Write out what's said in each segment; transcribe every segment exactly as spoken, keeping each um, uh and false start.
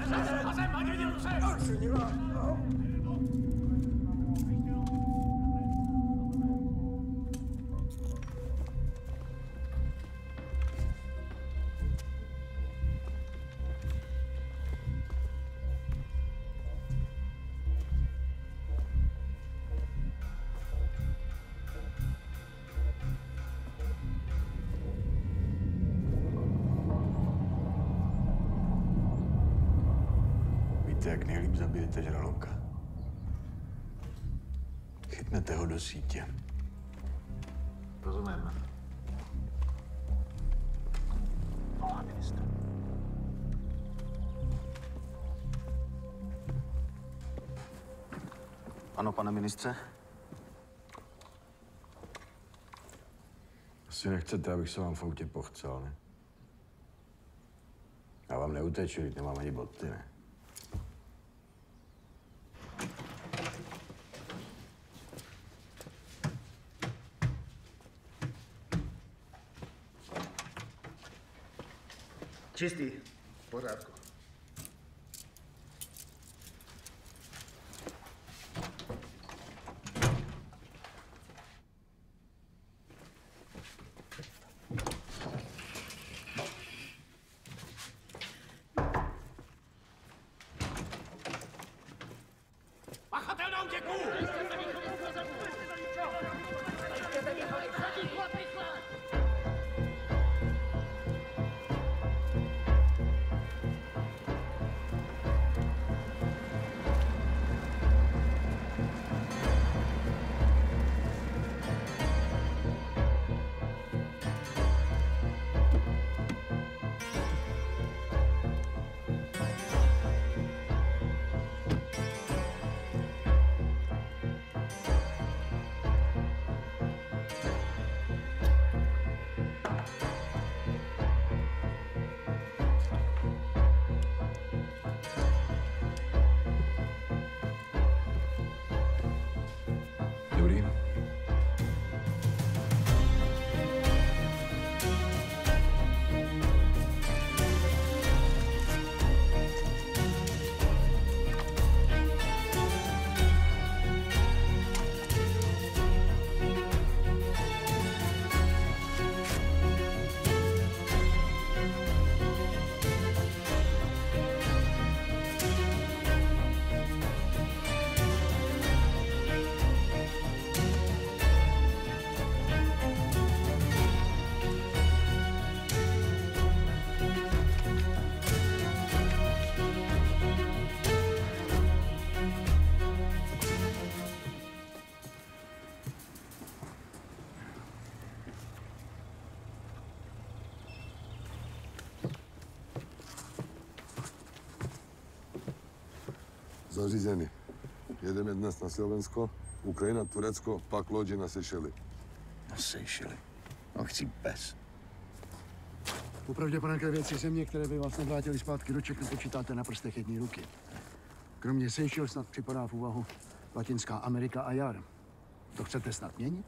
Jak nejlíp zabijete žraloka. Chytnete ho do sítě. Rozumím. Volá ministr. Ano, pane ministře? Asi nechcete, abych se vám v autě pochcel, ne? Já vám neuteču, když nemám ani boty, ne? Čistý. V pořádku. Pachatel na útěku! Dobrý. Zařízení. Jedeme dnes na Slovensko, Ukrajina, Turecko, pak lodi na Seychely. Na Seychely. No chci bez. Popravdě, pane věci země, které by vás navrátili zpátky do Čech, počítáte na prstech jedné ruky. Kromě Seychel snad připadá v úvahu Latinská Amerika a jar. To chcete snad měnit?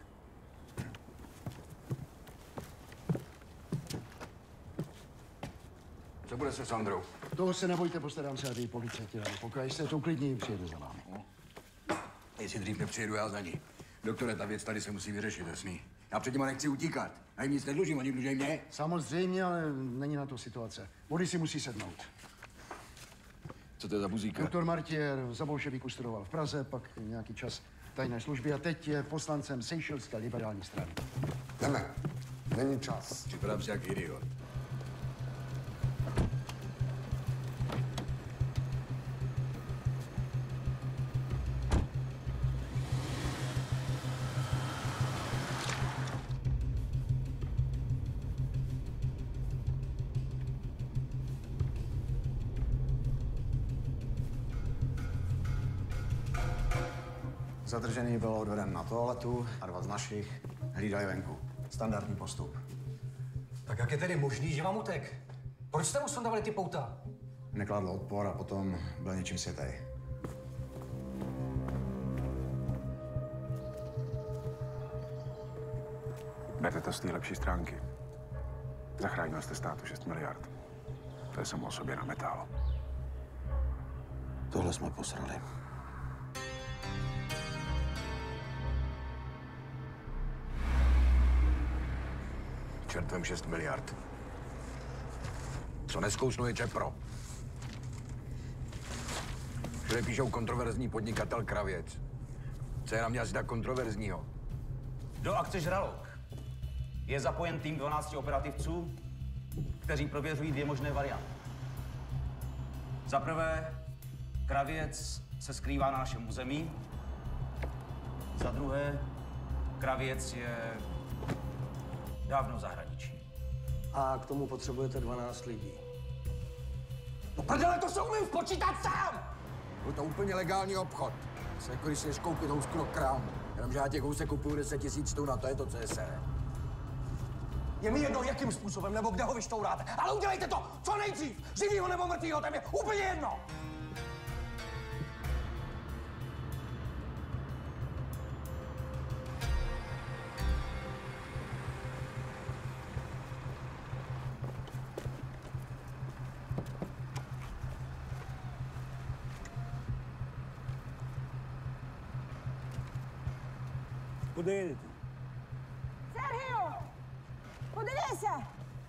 Co bude se Sandrou? Toho se nebojte, postarám se, aby policajti dali. Pokud se to uklidní, přijedu za vámi. No. Jestli dřív nepřijedu já za ní. Doktore, ta věc tady se musí vyřešit, jasný? Já před těma nechci utíkat. Já jim nic nedlužím, oni dluží mě. Samozřejmě, ale není na to situace. Body si musí sednout. Co to je za buzíka? Doktor Martier za bolševíku studoval v Praze, pak nějaký čas tajné služby a teď je poslancem Seychelské liberální strany. Jdeme. Není čas. Připadám si jak idiot. Zadržený byl odveden na toaletu a dva z našich hlídali venku. Standardní postup. Tak jak je tedy možný, že vám utek? Proč jste mu sundavali ty pouta? Nekladl odpor a potom byl něčím světej. Berte to z té lepší stránky. Zachránil jste státu šest miliard. To je samo o sobě na metálu. Tohle jsme posrali. Čertvem šest miliard. Co neskoušnu je Čepro. Všude píšou kontroverzní podnikatel Kravěc. Co je na mě asi tak kontroverzního? Do akce Žralok je zapojen tým dvanácti operativců, kteří prověřují dvě možné varianty. Za prvé, Kravěc se skrývá na našem území. Za druhé, Kravěc je dávno v zahraničí. A k tomu potřebujete dvanáct lidí. No prdele, to se umím spočítat sám! Byl to úplně legální obchod. Se jako když jsi koupit housku do krámu. Jenomže já těch housek kupuju deset tisíc tun a to je to, co je sere. Je mi jedno, jakým způsobem nebo kde ho vyštouráte, ale udělejte to co nejdřív! Živýho nebo mrtvýho, to je úplně jedno! Kudy jedete? Sergio! Podívej se!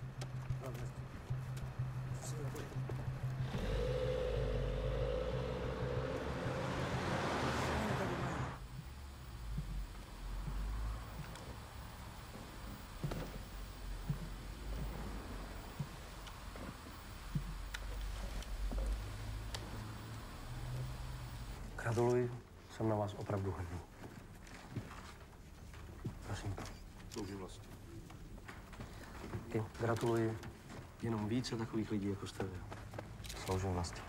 Gratuluji, jsem na vás opravdu hrdý. Prosím. Sloužím vlastně. Taky gratuluji. Jenom více takových lidí, jako jste vy. Sloužím vlastně.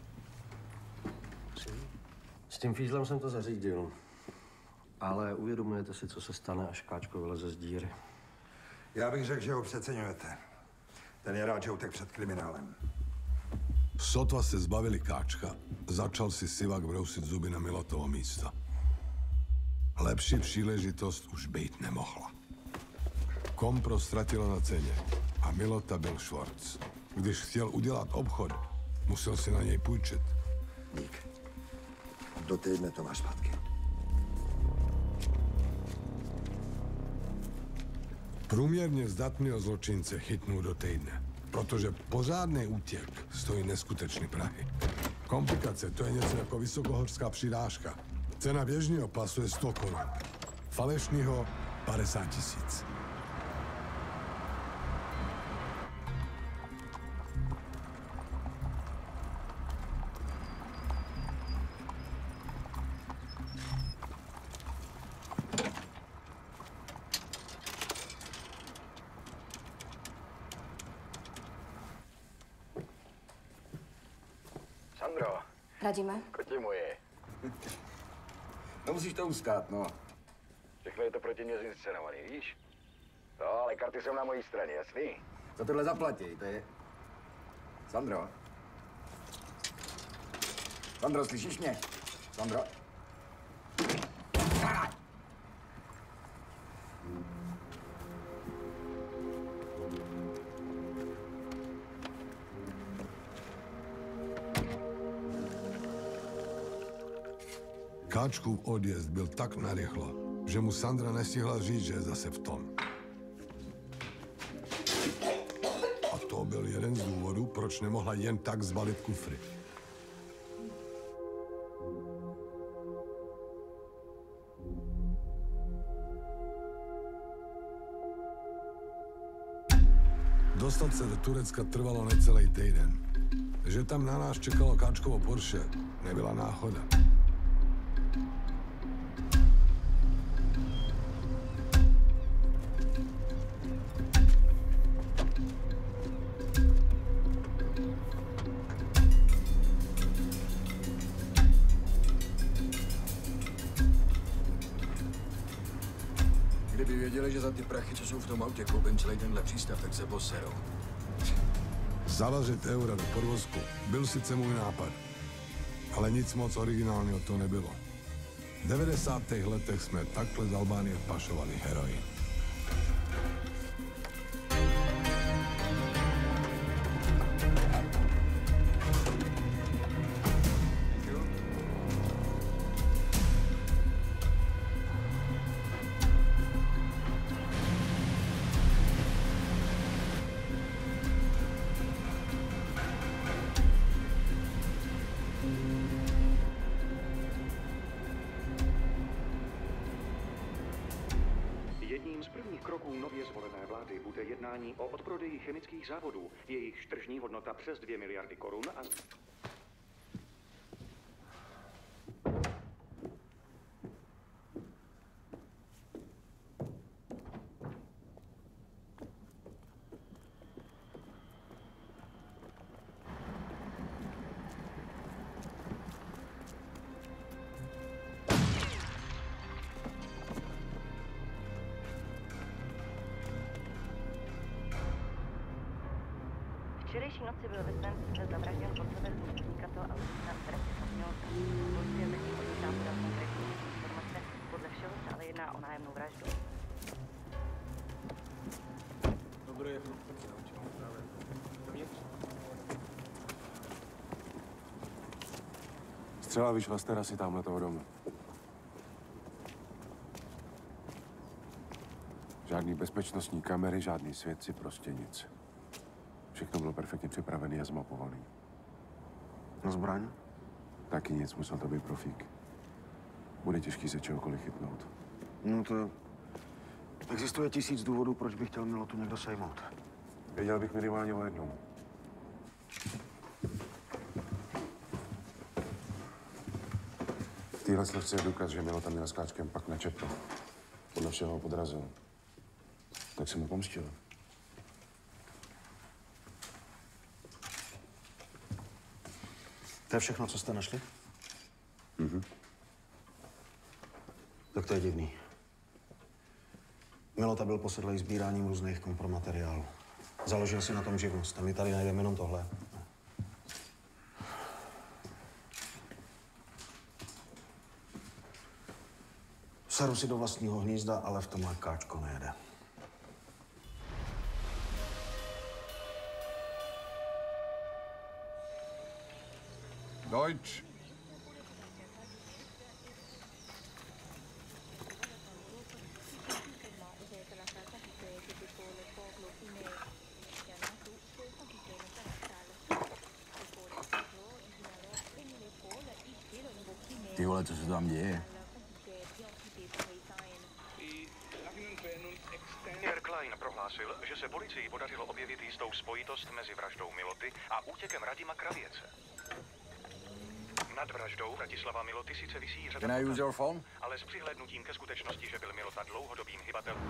S tím fízlem jsem to zařídil. Ale uvědomujete si, co se stane, až Káčko vyleze z díry. Já bych řekl, že ho přeceňujete. Ten je rád, že utek před kriminálem. Sotva se zbavili Káčka, začal si Sivak brousit zuby na Milotovo místo. Lepší příležitost už být nemohla. Kompro ztratilo na ceně a Milota byl Schwarz. Když chtěl udělat obchod, musel si na něj půjčit. Dík. Do týdne to máš zpátky. Průměrně zdatného zločince chytnou do týdne, protože pořádný útěk stojí neskutečný prahy. Komplikace, to je něco jako vysokohorská přidáška. Cena běžného pasu je sto korun. Falešnýho padesát tisíc. Sandro. Radíme? Koti moje. No musíš to ustát, no. Všechno je to proti mě zinscenovaný, víš? No, ale karty jsou na mojí straně, jasný? Za tohle zaplatí, to je... Sandro? Sandro, slyšíš mě? Sandro? Káčkův odjezd byl tak narychlo, že mu Sandra nestihla říct, že je zase v tom. A to byl jeden z důvodů, proč nemohla jen tak zbalit kufry. Dostat se do Turecka trvalo necelý týden. Že tam na nás čekalo Káčkovo Porsche, nebyla náhoda. Kdyby věděli, že za ty prachy, co jsou v tom autě, koupím celý tenhle přístav, tak se poserou. Zavařit eura do podvozku byl sice můj nápad, ale nic moc originálního to nebylo. V devadesátých letech jsme takhle z Albánie pašovali heroin. Jedním z prvních kroků nově zvolené vlády bude jednání o odprodeji chemických závodů. Jejich tržní hodnota přes dvě miliardy korun a... Včerejší noci byl ve svém sídle zavražděn kontroverzní podnikatel a lucista Stanislav Milota. Policie zatím odmítá podat konkrétní informace, podle všeho se ale jedná o nájemnou vraždu. Dobré, právě. Dovnitř. Střela vyšla z terasy tamhle toho domu. Žádný bezpečnostní kamery, žádný svědci, prostě nic. Všechno bylo perfektně připravené a zmapované. Na zbraň? Taky nic, musel to být profík. Bude těžký se čehokoliv chytnout. No to... Existuje tisíc důvodů, proč bych chtěl Milotu někdo sejmout. Věděl bych minimálně o jednom. V téhle složce je důkaz, že Milota měl s Káčkem pak na čepu. Podle všeho ho podrazil. Tak se mu pomstil. To je všechno, co jste našli? Mhm. Tak to je divný. Milota byl posedlý sbíráním různých kompromateriálů. Založil si na tom živnost a my tady najdeme jenom tohle. Seru si do vlastního hnízda, ale v tomhle Káčko nejede. Deutsch. Ty vole, co se tam děje? Pierre Klein prohlásil, že se policii podařilo objevit jistou spojitost mezi vraždou Miloty a útěkem Radima Kravěce. Nad vraždou Vratislava Miloty sice visí řada... Can I use your phone? Ale s přihlédnutím ke skutečnosti, že byl Milota dlouhodobým hybatelem...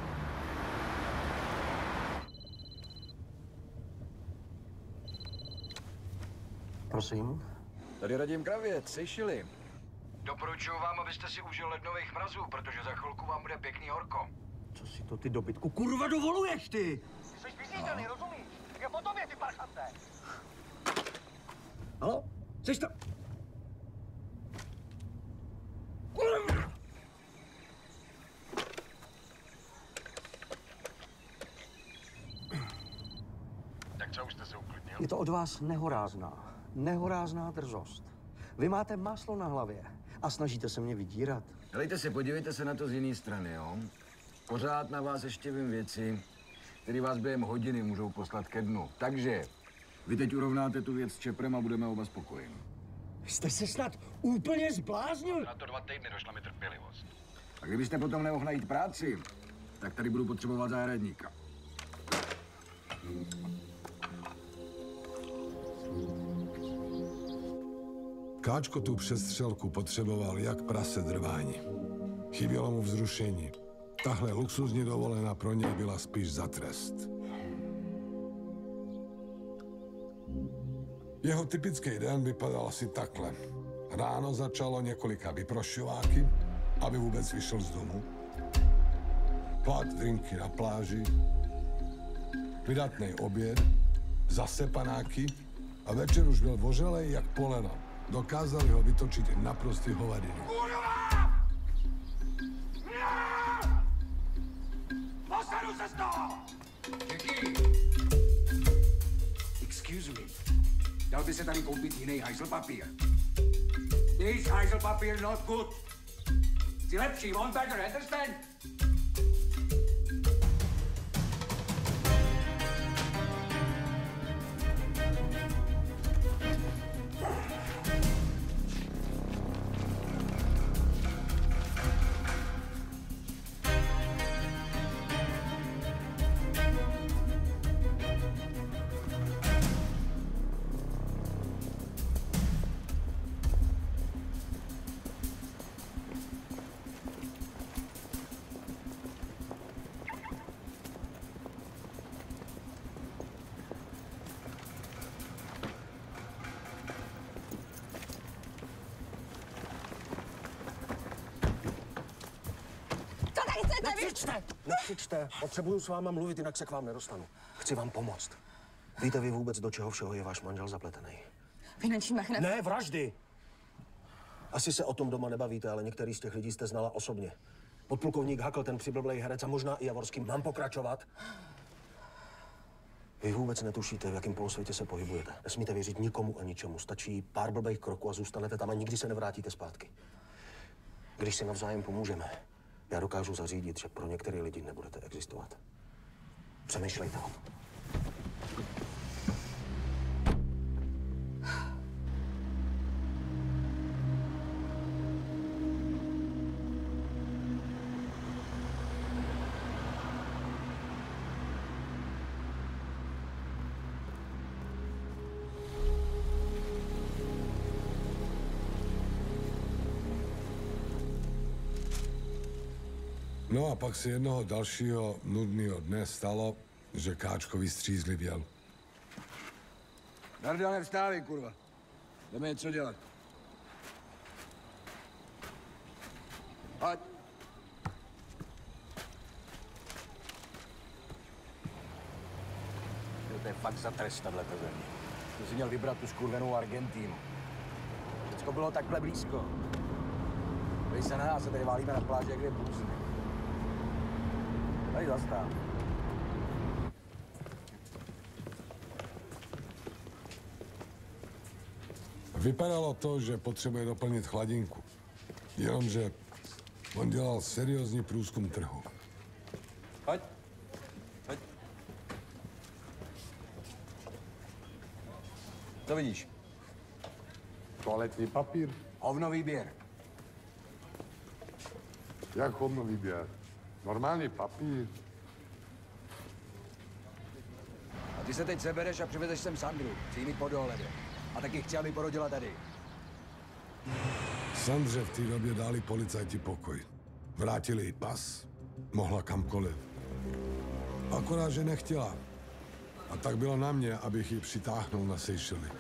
Prosím? Tady Radim Kravěc, Seychely. Doporučuji vám, abyste si užil lednových mrazů, protože za chvilku vám bude pěkný horko. Co si to ty dobytku kurva dovoluješ, ty? Ty jsi vyřízený, no. Rozumíš? Je po tobě, ty parchante! Halo? Jsi tam? Tak co, už jste se uklidnil? Je to od vás nehorázná, nehorázná drzost. Vy máte máslo na hlavě a snažíte se mě vydírat. Helejte se, podívejte se na to z jiné strany, jo? Pořád na vás ještě vím věci, které vás během hodiny můžou poslat ke dnu. Takže vy teď urovnáte tu věc s Čeprem a budeme oba spokojeni. Jste se snad úplně zbláznil? Na to dva týdny došla mi trpělivost. A kdybyste potom nemohl najít práci, tak tady budu potřebovat zahradníka. Káčko tu přestřelku potřeboval jak prase drvání. Chybělo mu vzrušení. Tahle luxusní dovolená pro něj byla spíš za trest. Jeho typický den vypadal asi takhle. Ráno začalo několika vyprošováky, aby vůbec vyšel z domu. Pát drinky na pláži, vydatný oběd, zase panáky a večer už byl voželej jak poleno. Dokázali ho vytočit naprostý hovadiny. Kurva! Posadu se z toho! Děkuji. Excuse me. Dal by se tady koupit jiný hajzl papír. This hajzl papír not good. Jsi lepší, on better, understand? Nekřičte, vy! Nekřičte! Nekřičte! Potřebuju s váma mluvit, jinak se k vám nedostanu. Chci vám pomoct. Víte vy vůbec, do čeho všeho je váš manžel zapletený? Finanční machinace. Ne, vraždy! Asi se o tom doma nebavíte, ale některý z těch lidí jste znala osobně. Podplukovník Hakl, ten přiblblej herec a možná i Javorský. Mám pokračovat? Vy vůbec netušíte, v jakém polosvětě se pohybujete. Nesmíte věřit nikomu a ničemu. Stačí pár blbých kroků a zůstanete tam a nikdy se nevrátíte zpátky. Když si navzájem pomůžeme, já dokážu zařídit, že pro některé lidi nebudete existovat. Přemýšlejte o tom. No a pak si jednoho dalšího nudného dne stalo, že Káčko vystřízlivěl. Darda, nevstávej, kurva. Jdeme něco dělat. Pojď. To je fakt za trest, tato země. Ty jsi měl vybrat tu skurvenou Argentínu. Všecko bylo takhle blízko. Dej se na nás, se tady válíme na pláži, jak dvě bůzny. Tady zastav. Vypadalo to, že potřebuje doplnit chladinku. Jenomže on dělal seriózní průzkum trhu. Pojď. Pojď. Co vidíš? Toaletní papír. Hovnový běr. Jak hovnový běr? Normální papír. A ty se teď sebereš a přivezeš sem Sandru. Chci jí mít po dohledě. A taky chci, aby porodila tady. Sandře v té době dali policajti pokoj. Vrátili jí pas. Mohla kamkoliv. Akorát, že nechtěla. A tak bylo na mě, abych ji přitáhnul na Seychely.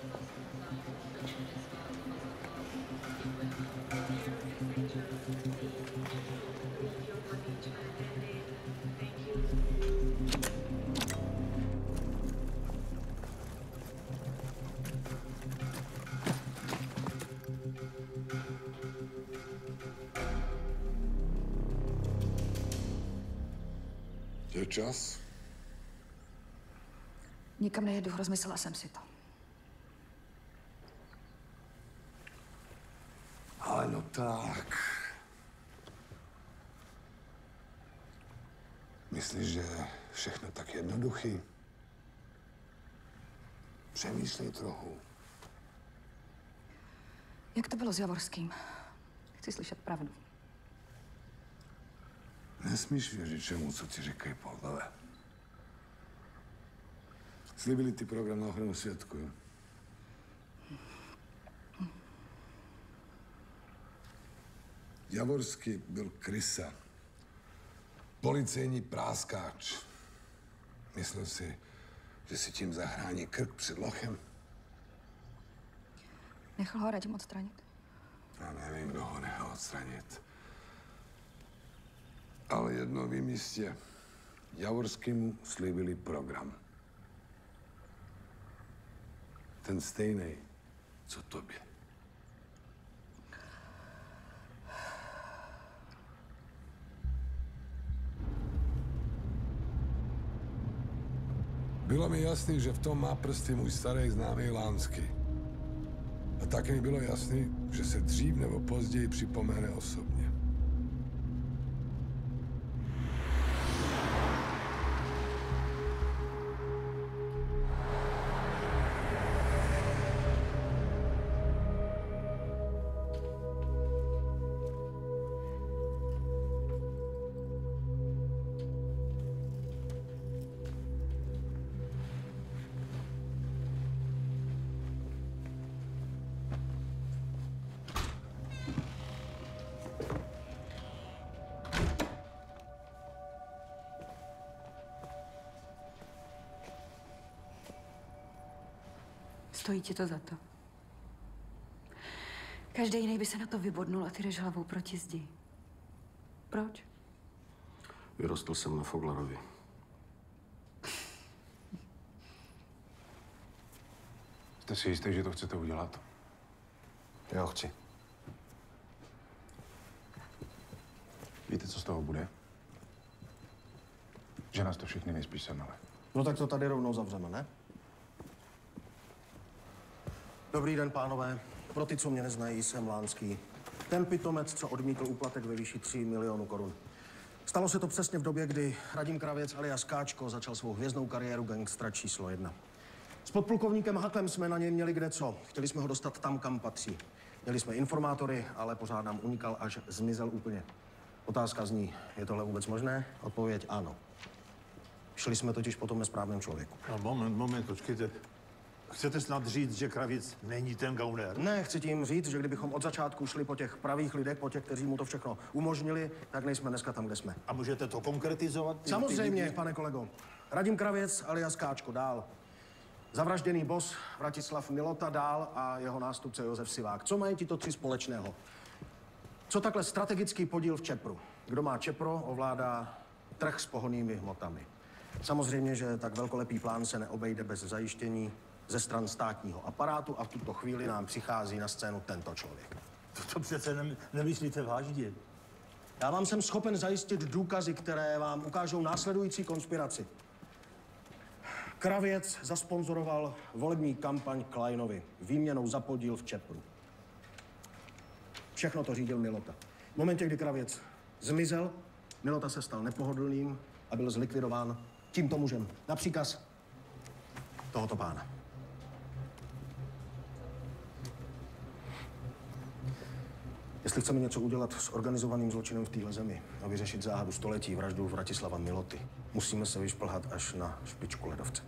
Je čas? Nikam nejedu, rozmyslela jsem si to. Ale no tak. Myslíš, že je všechno tak jednoduchý? Přemýšlej trochu. Jak to bylo s Javorským? Chci slyšet pravdu. Nesmíš věřit čemu, co ti říkají Poldové. Slíbili ty program na ochranu svědků, jo? Javorský byl krysa. Policejní práskáč. Myslel si, že si tím zachrání krk před lochem? Nechal ho Radim odstranit? Já nevím, kdo ho nechal odstranit. Ale jedno vím jistě. Javorskému slíbili program. Ten stejný, co tobě. Bylo mi jasný, že v tom má prsty můj starý známý Lánsky. A taky mi bylo jasný, že se dřív nebo později připomene osobně. Stojí ti to za to. Každý jiný by se na to vybodnul a ty jdeš hlavou proti zdi. Proč? Vyrostl jsem na Foglarovi. Jste si jistý, že to chcete udělat? Jo, chci. Víte, co z toho bude? Že nás to všichni nejspíš semele. No tak to tady rovnou zavřeme, ne? Dobrý den, pánové. Pro ty, co mě neznají, jsem Lánský. Ten pitomec, co odmítl úplatek ve výši tří milionů korun. Stalo se to přesně v době, kdy Radim Kravěc alias Káčko začal svou hvězdnou kariéru gangstra číslo jedna. S podplukovníkem Haklem jsme na něj měli kdeco. Chtěli jsme ho dostat tam, kam patří. Měli jsme informátory, ale pořád nám unikal, až zmizel úplně. Otázka zní, je tohle vůbec možné? Odpověď ano. Šli jsme totiž po tom nesprávném člověku. No, moment, moment, počkejte. Chcete snad říct, že Kravic není ten gauner? Ne, chci tím říct, že kdybychom od začátku šli po těch pravých lidech, po těch, kteří mu to všechno umožnili, tak nejsme dneska tam, kde jsme. A můžete to konkretizovat? Ty, Samozřejmě, ty, ty... pane kolego. Radim Kravěc alias Káčko dál. Zavražděný boss Vratislav Milota dál a jeho nástupce Josef Sivák. Co mají tito tři společného? Co takhle strategický podíl v Čepru? Kdo má Čepro, ovládá trh s pohonnými hmotami. Samozřejmě, že tak velkolepý plán se neobejde bez zajištění ze stran státního aparátu a v tuto chvíli nám přichází na scénu tento člověk. To, to přece ne, nemyslíte vážně. Já vám jsem schopen zajistit důkazy, které vám ukážou následující konspiraci. Kravěc zasponzoroval volební kampaň Kleinovi výměnou za podíl v Čepru. Všechno to řídil Milota. V momentě, kdy Kravěc zmizel, Milota se stal nepohodlným a byl zlikvidován tímto mužem na příkaz tohoto pána. Jestli chceme něco udělat s organizovaným zločinem v téhle zemi a vyřešit záhadu století vraždu Vratislava Miloty, musíme se vyšplhat až na špičku ledovce.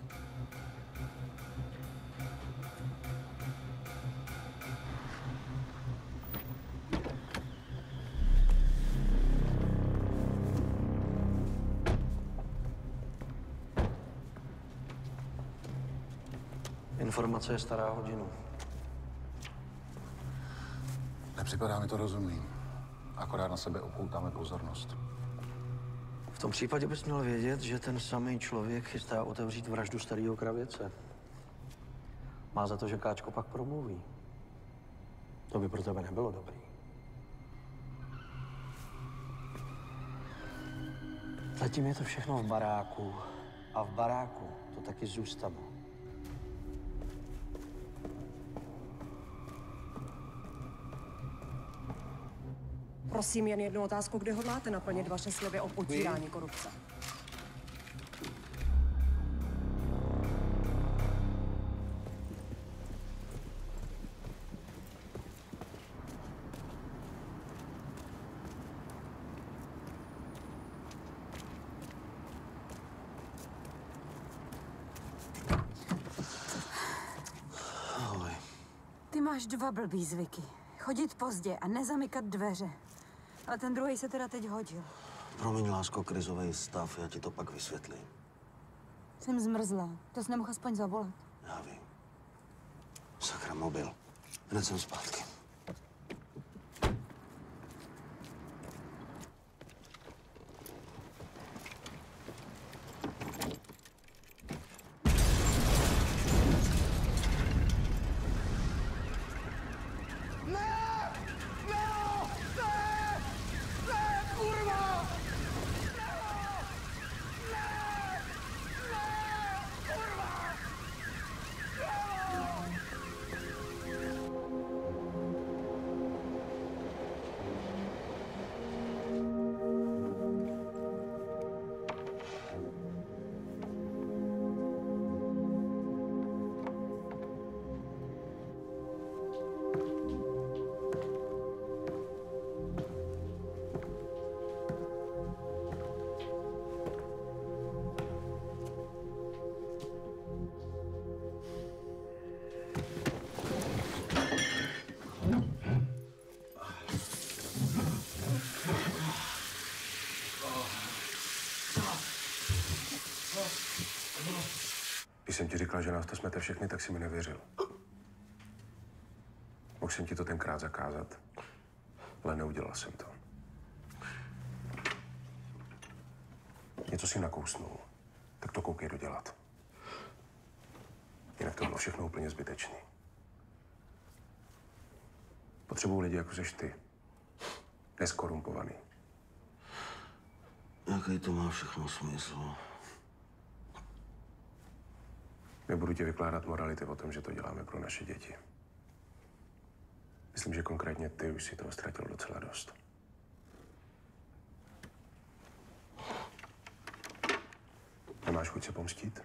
Informace je stará hodinu. Nepřipadá mi to rozumný. Akorát na sebe upoutáme pozornost. V tom případě bys měl vědět, že ten samý člověk chystá otevřít vraždu starého Kravěce. Má za to, že Káčko pak promluví. To by pro tebe nebylo dobrý. Zatím je to všechno v baráku. A v baráku to taky zůstane. Prosím jen jednu otázku, kdy hodláte naplnit vaše sliby o potírání korupce? Ahoj. Ty máš dva blbý zvyky. Chodit pozdě a nezamykat dveře. Ale ten druhý se teda teď hodil. Promiň, lásko, krizový stav, já ti to pak vysvětlím. Jsem zmrzla. To jsi nemohl aspoň zavolat. Já vím. Sakra, mobil. Hned jsem zpátky. Když jsem ti říkal, že nás to smete všechny, tak si mi nevěřil. Mohl jsem ti to tenkrát zakázat, ale neudělal jsem to. něco si nakousnul, tak to koukej dodělat. Jinak to bylo všechno úplně zbytečný. Potřebuju lidi, jako seš ty. Neskorumpovaný. Jaký to má všechno smysl? Nebudu ti vykládat morality o tom, že to děláme pro naše děti. Myslím, že konkrétně ty už si toho ztratil docela dost. Nemáš chuť se pomstít?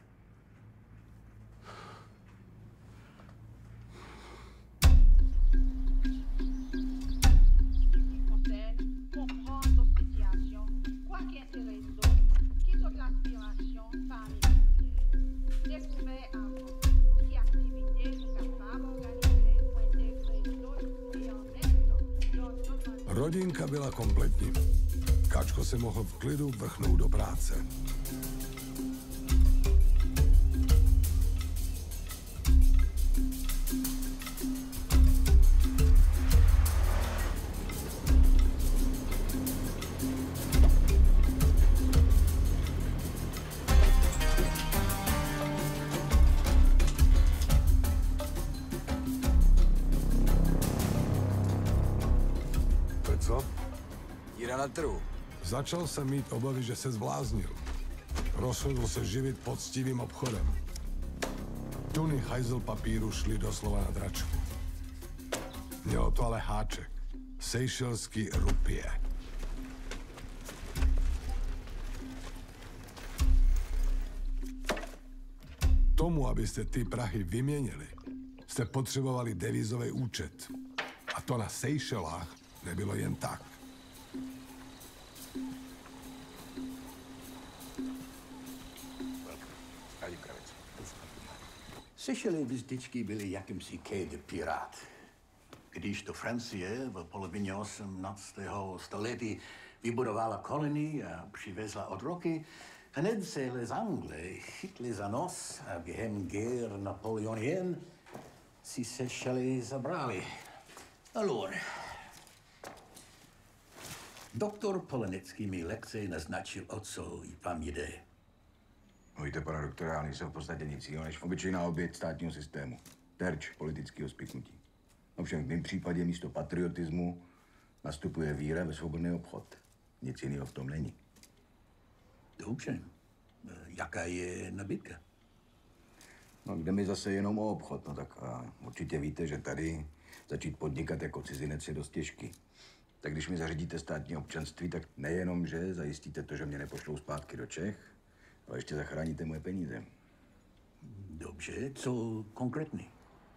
Rodinka byla kompletní. Káčko se mohl v klidu vrchnout do práce. Začal jsem mít obavy, že se zvláznil. Rozhodl se živit poctivým obchodem. Tuny hajzl papíru šly doslova na dračku. Mělo to ale háček. Seychelský rupie. Tomu, abyste ty prahy vyměnili, jste potřebovali devizový účet. A to na Seychelách nebylo jen tak. Seychely vždycky byly jakýmsi quai de pirát. Když to Francie v polovině osmnáctého století vybudovala kolonii a přivezla otroky, hned se les Anglais chytli za nos a během guerre napoleonien si Seychely zabrali. Alors, doktor Polenecký mi lekce naznačil, o co vám jde. Víte, pana doktora, já nejsem v podstatě nic jiného než obyčejná oběť státního systému. Terč politického spiknutí. Ovšem v mém případě místo patriotismu nastupuje víra ve svobodný obchod. Nic jiného v tom není. Dobře. Jaká je nabídka? No, jde mi zase jenom o obchod, no tak a určitě víte, že tady začít podnikat jako cizinec je dost těžký. Tak když mi zařídíte státní občanství, tak nejenom, že zajistíte to, že mě nepošlou zpátky do Čech, ale ještě zachráníte moje peníze. Dobře, co konkrétní?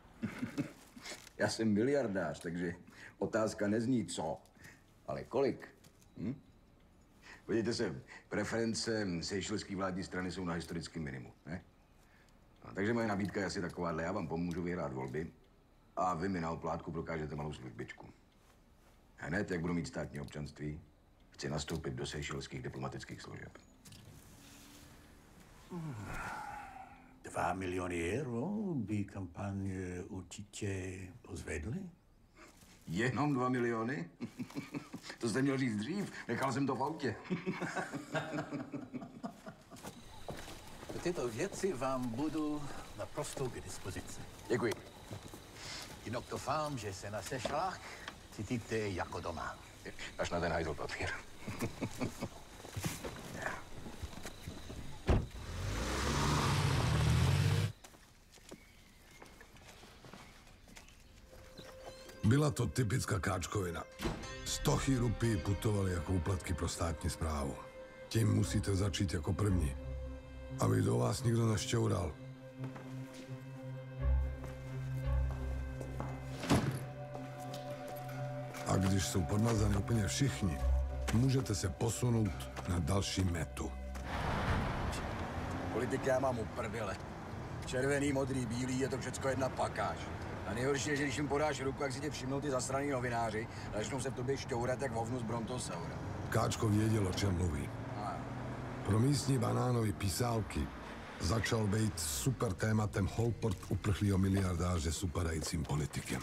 Já jsem miliardář, takže otázka nezní co, ale kolik. Hm? Podívejte se, preference seychelské vládní strany jsou na historickém minimu, ne? No, takže moje nabídka je asi takováhle, já vám pomůžu vyhrát volby a vy mi na oplátku prokážete malou službičku. Hned, jak budu mít státní občanství, chci nastoupit do seychelských diplomatických služeb. Dva miliony euro by kampaň určitě pozvedly? Jenom dva miliony? To jste měl říct dřív, nechal jsem to v autě. Tyto věci vám budu naprosto k dispozici. Děkuji. Jinak doufám, že se na Seychelách cítíte jako doma. Až na ten hajzl papír. Byla to typická káčkovina. Stochy rupí putovaly jako úplatky pro státní správu. Tím musíte začít jako první. Aby do vás nikdo nešťoural. A když jsou podmazaní úplně všichni, můžete se posunout na další metu. Politiky já mám u prdele. Červený, modrý, bílý, je to všecko jedna pakáž. A nejhorší je, že když jim podáš ruku, jak si tě všimnou ty zasraný novináři, začnou se v tobě šťourat jak hovnu z Brontosaura. Káčko věděl, o čem mluví. Pro místní banánový písálky začal být super tématem Holport uprchlýho miliardáře s upadajícím politikem.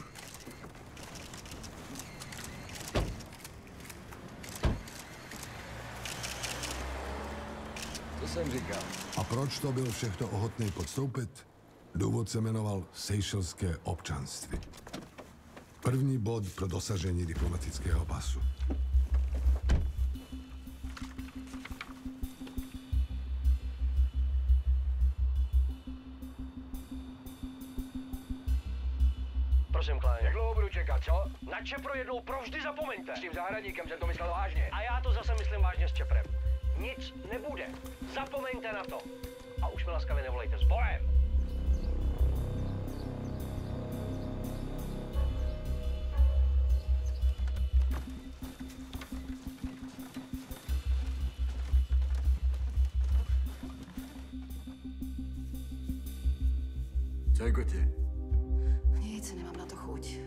To jsem říkal. A proč to byl všechno ochotný podstoupit? Důvod se jmenoval Seychelské občanství. První bod pro dosažení diplomatického pasu. Prosím, Klein. Jak dlouho budu čekat, co? Na Čepro jednou provždy zapomeňte. S tím zahradníkem jsem to myslel vážně. A já to zase myslím vážně s Čeprem. Nic nebude. Zapomeňte na to. A už mi laskavě nevolejte. S Bohem! Co je kotě? Nic, nemám na to chuť.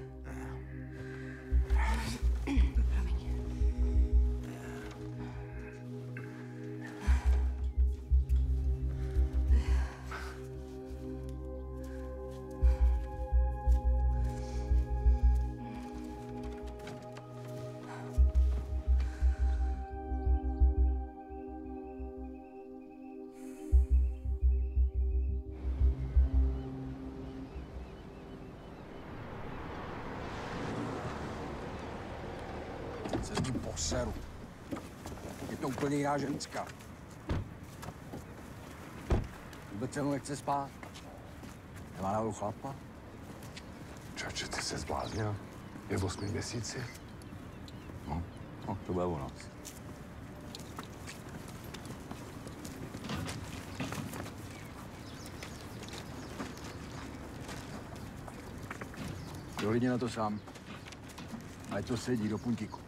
Se s tím poseru. Je to úplně jiná ženská. Vůbec se mnou nechce spát. Nemá náhodou chlapa? Čače, ty se zbláznil? Je v osmi měsíci. No, no to bude ono. Dohlídni na to sám. Ať to sedí do puntíku.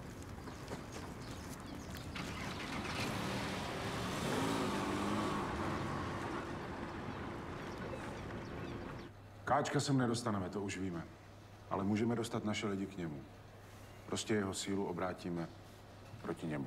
Káčka sem nedostaneme, to už víme. Ale můžeme dostat naše lidi k němu. Prostě jeho sílu obrátíme proti němu.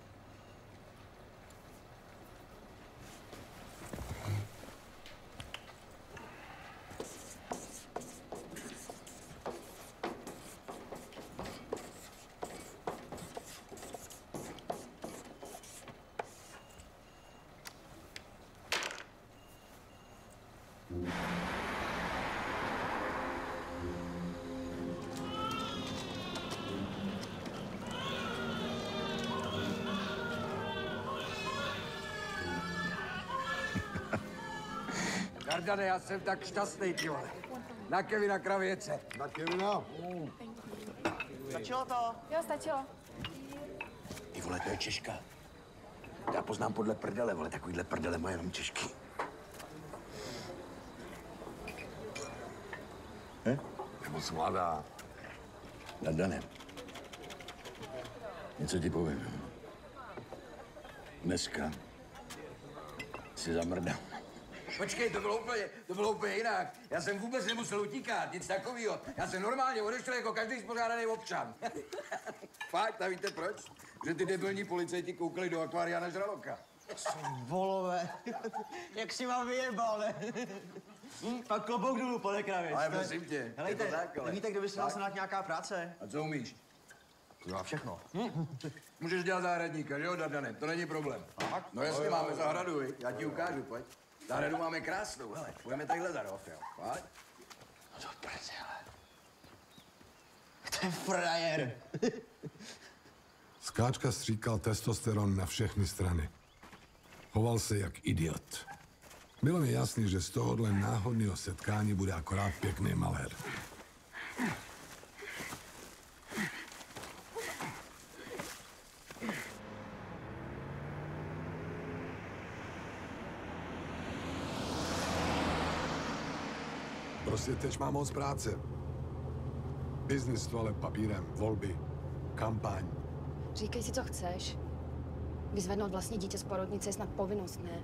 Dardane, já jsem tak šťastný, ty vole. Na Kevina Kravěce. Na Kevina? Mm. Stačilo to? Jo, stačilo. Ty vole, to je Češka. Já poznám podle prdele, vole, takovýhle prdele mají jenom Češky. He? Je moc mladá. Dardane, něco ti povím. Dneska si zamrdám. Počkej, to bylo úplně, to bylo úplně jinak. Já jsem vůbec nemusel utíkat, nic takového. Já jsem normálně odešel jako každý spořádaný občan. Fakt, a víte proč? Že ty debilní policajti koukali do akvária na žraloka. Jsou volové. Jak si mám vyjebal, ne? Hm? Pak klobouk dolů, pane Kravěc. Ale prosím tě, Helejte, je to tak, ale. nevíte, kde by se dal Tak. snad nějaká práce? A co umíš? To dělá všechno. Hm? Můžeš dělat zahradníka, že jo, Dardane? To není problém. No jasně, máme zahradu, vi? Já ti ukážu, pojď. Zahradu máme krásnou, hele. Budeme takhle za roh, jo. Pojď. No to prdele. To je frajer. Skáčka stříkal testosteron na všechny strany. Choval se jak idiot. Bylo mi jasný, že z tohohle náhodného setkání bude akorát pěkný malér. Prostě teď mám moc práce. Biznis s toalet papírem, volby, kampaň. Říkej si, co chceš. Vyzvednout vlastní dítě z porodnice je snad povinnost, ne?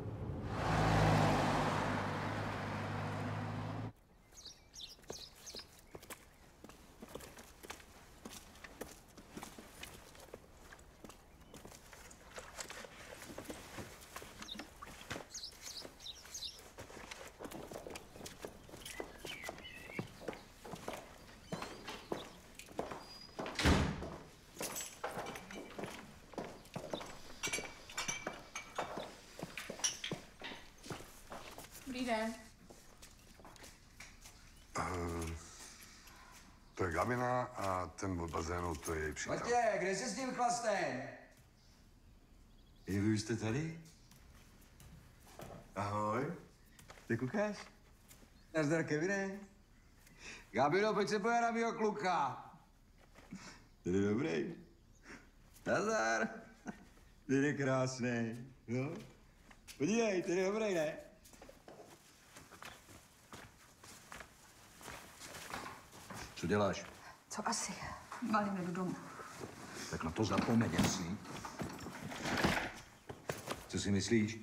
den. Uh, to je Gabina a ten od bazénu, to je její přítel. Matěj, kde jsi s tím chlastem? I vy už jste tady? Ahoj. Ty koukáš? Nazdar, Kevine. Gabino, pojď se podívat na mýho kluka. Ten je dobrý. Nazdar. Ten je krásný. No. Podívej, ten je dobrý, ne? Co děláš? Co asi? Balím jdu domů. Tak na to zapomeň, jasný? Co si myslíš?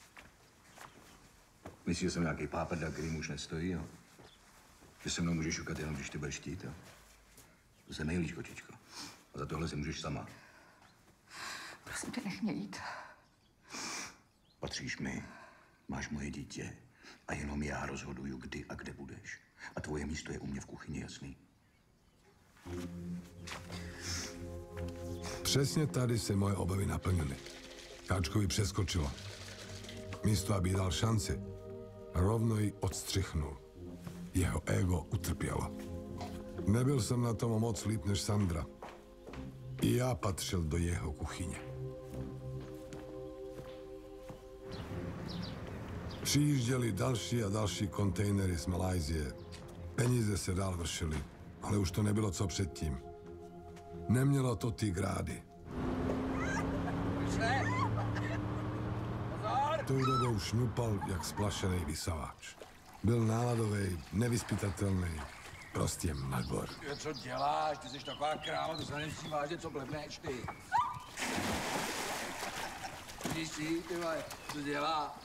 Myslíš, že jsem nějaký páprda, který už nestojí, jo? Že se mnou můžeš šukat jenom, když ty budeš chtít, jo? To se nejlíš, kočičko. A za tohle si můžeš sama. Prosím tě, nech mě jít. Patříš mi, máš moje dítě a jenom já rozhoduju, kdy a kde budeš. A tvoje místo je u mě v kuchyni, jasný? Přesně tady se moje obavy naplnily. Káčkovi přeskočilo. Místo, aby jí dal šanci, rovno ji odstřichnul. Jeho ego utrpělo. Nebyl jsem na tom moc líp než Sandra. I já patřil do jeho kuchyně. Přijížděly další a další kontejnery z Malajsie. Peníze se dál vršily, ale už to nebylo co předtím. Nemělo to ty grády. Tou dobou šňupal jak splašený vysavač. Byl náladový, nevyspytatelný, prostě magor. Co děláš? Ty jsi taková kráva, to se nemusí vážit, co blbneš ty. Vidíš si, ty vole, co dělá?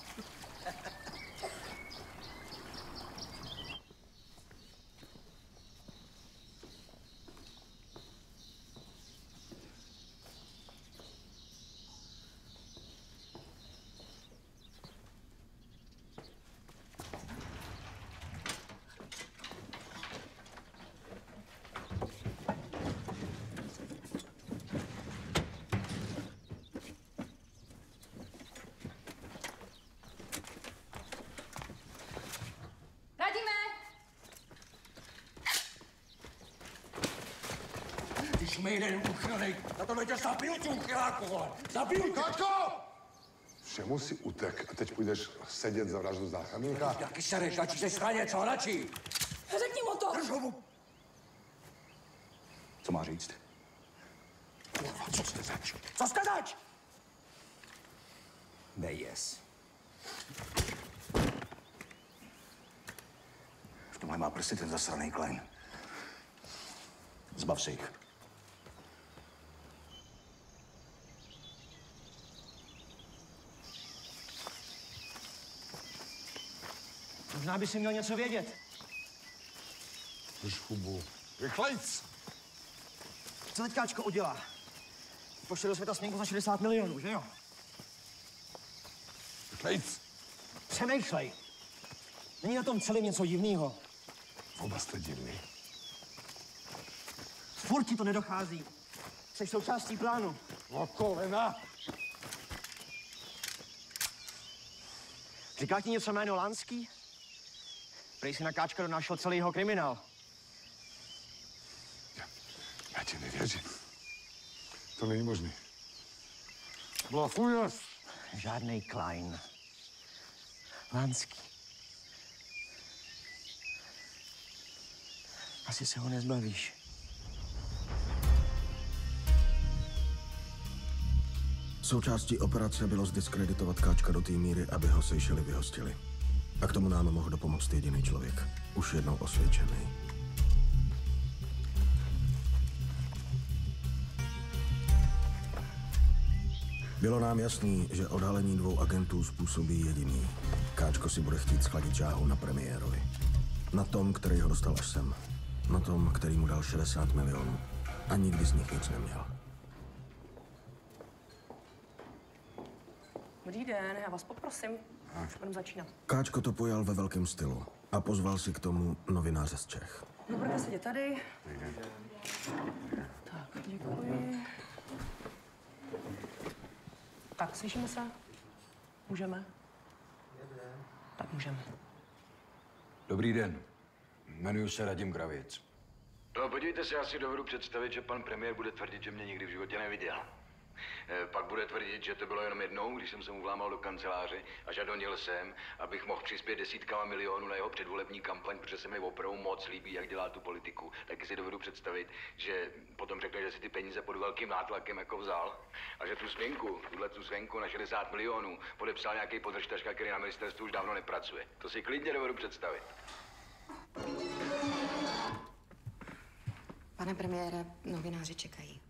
Šmejdej, uchylej, na tohle tě zabiju, tě uchyláku, vole, zabiju tě. Káčko! Všemu si utek a teď půjdeš sedět za vraždu záchranníka. Taky sereš, radši se straně, co radši? Řekni mu to! Drž ho. Co má říct? Kurva, co jste zač? Co jste zač? Nejes. V tomhle má prsty ten zasraný Klein. Zbav se jich. Možná by si měl něco vědět. Drž hubu. Rychlejc! Co teď Káčko udělá? Pošle do světa směnku za šedesát milionů, že jo? Rychlejc! Přemýšlej. Není na tom celým něco divného. Oba jste divný. Furt ti to nedochází. Jsi součástí plánu. No kolena! Říká ti něco jméno Lánský? Prej si na Káčka donášel celý jeho kriminál. Já, já ti nevěřím. To není možný. Blafuješ! Žádnej Klein. Lánský. Asi se ho nezbavíš. Součástí operace bylo zdiskreditovat Káčka do té míry, aby ho Seychely vyhostili. A k tomu nám mohl dopomoct jediný člověk. Už jednou osvědčený. Bylo nám jasný, že odhalení dvou agentů způsobí jediný. Káčko si bude chtít schladit žáhu na premiérovi. Na tom, který ho dostal až sem. Na tom, který mu dal šedesát milionů. A nikdy z nich nic neměl. Dobrý den, já vás poprosím. Už budeme začínat. Káčko to pojal ve velkém stylu a pozval si k tomu novináře z Čech. No, budete sedět tady. Tak, děkuji. Tak, slyšíme se? Můžeme? Tak můžeme. Dobrý den. Jmenuji se Radim Kravěc. No, podívejte se, já si dovedu představit, že pan premiér bude tvrdit, že mě nikdy v životě neviděl. E, pak bude tvrdit, že to bylo jenom jednou, když jsem se mu vlámal do kanceláře a žadonil jsem, abych mohl přispět desítkama milionů na jeho předvolební kampaň, protože se mi opravdu moc líbí, jak dělá tu politiku. Taky si dovedu představit, že potom řekne, že si ty peníze pod velkým nátlakem jako vzal a že tu svěnku, tuhle tu svěnku na šedesát milionů podepsal nějaký podržtaška, který na ministerstvu už dávno nepracuje. To si klidně dovedu představit. Pane premiére, novináři čekají.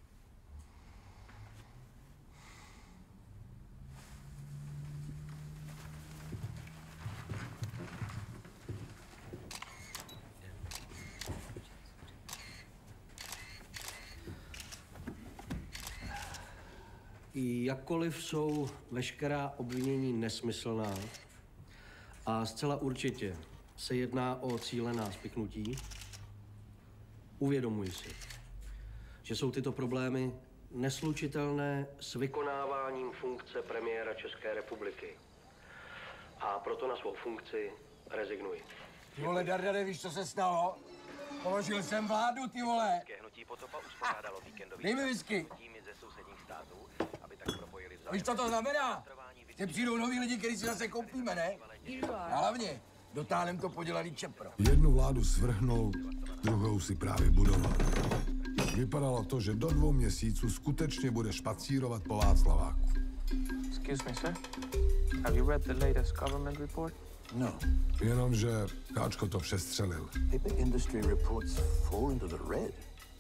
Jakkoliv jsou veškerá obvinění nesmyslná a zcela určitě se jedná o cílená spiknutí, uvědomuji si, že jsou tyto problémy neslučitelné s vykonáváním funkce premiéra České republiky. A proto na svou funkci rezignuji. Ty vole, Dardane, víš, co se stalo? Položil jsem vládu, ty vole! Hnutí Potopa uspořádalo víkendový Dej mi whisky! týmy ze sousedních států, aby tak propojili vzájemné. Víš, co to znamená? Že přijdou noví lidi, kteří si zase koupíme, ne? A hlavně dotáhnem to podělaný čepro. Jednu vládu svrhnout, druhou si právě budoval. Vypadalo to, že do dvou měsíců skutečně bude špacírovat po Václaváku. Excuse me, sir. Have you read the latest government report? No. Jenomže Káčko to přestřelil. Paper industry reports fall into the red.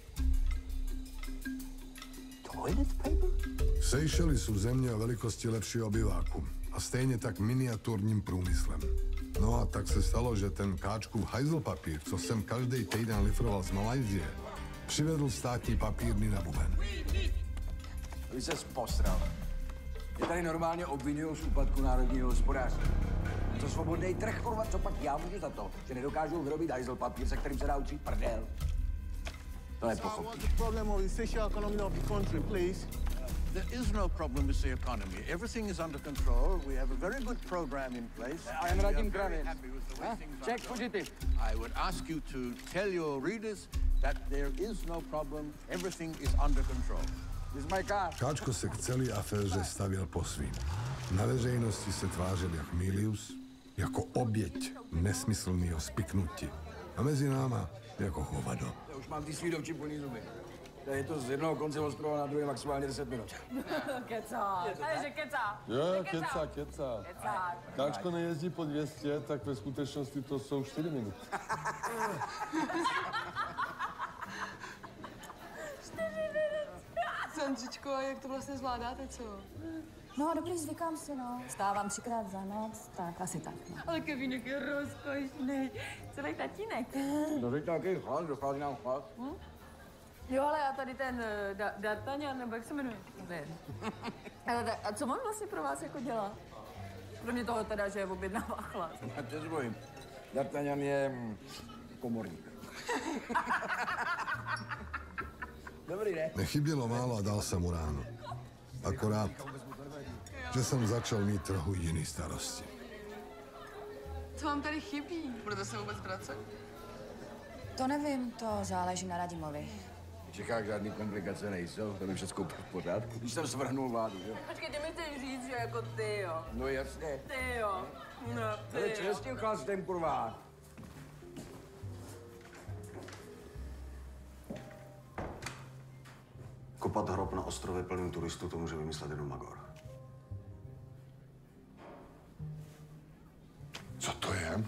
Toilet paper? Seychely jsou země o velikosti lepšího obyváku a stejně tak miniaturním průmyslem. No a tak se stalo, že ten Káčkův hajzl papír, co jsem každý týden lifroval z Malajzie, přivedl státní papírny na buben. Vy se posral. Je tady normálně obvinují z úpadku národního hospodářství. To svobodný trh, kurva, co pak já můžu za to, že nedokážou vyrobit hajzl papír, se kterým se dá učit prdel. To nepochopí. The problem of the social economy of the country, please. There is no problem with the economy. Everything is under control. We have a very good program in place. I am Radim Kravěc. Check positive. I would ask you to tell your readers that there is no problem. Everything is under control. This is my car. Káčko se k celé aféře stavěl po svým. Na veřejnosti se tvářil jak Milius, jako oběť nesmyslného spiknutí. A mezi náma jako hovado. Já už mám ty svídovčí plný zuby. Tady je to z jednoho konce ostrova na druhé maximálně deset minut. Kecá. Ale že kecá. Jo, kecá, kecá. Káčko nejezdí po dvě stě, tak ve skutečnosti to jsou čtyři minuty. Sandřičko, a jak to vlastně zvládáte, co? No, dobrý, zvykám si, no. Stávám třikrát za noc, tak asi tak, no. Ale Kevínek je rozkošný. Celý tatínek. No, teď nějaký chlad, dochází nám chlad. Hm? Jo, ale a tady ten uh, da, D'Artagnan, nebo jak se jmenuje? Ne. Ale, a co on vlastně pro vás jako dělá? Kromě toho teda, že objednává chlad. Já tě zbojím. D'Artagnan je mm, komorník. Dobrý, ne? Nechybělo málo a dal jsem mu ráno. Akorát, že jsem začal mít trochu jiný starosti. Co vám tady chybí? Budete se vůbec vracet? To nevím, to záleží na Radimovi. V Čechách žádný komplikace nejsou, to by všechno v pořádku. Když jsem svrhnul vládu, jo? Počkej, ty mi chceš říct, že jako ty, jo? No jasně. Ty, jo. No, ty, Ale co je s tím chlastem, kurva? Kopat hrob na ostrově plným turistů, to může vymyslet jenom Magor. Co to je?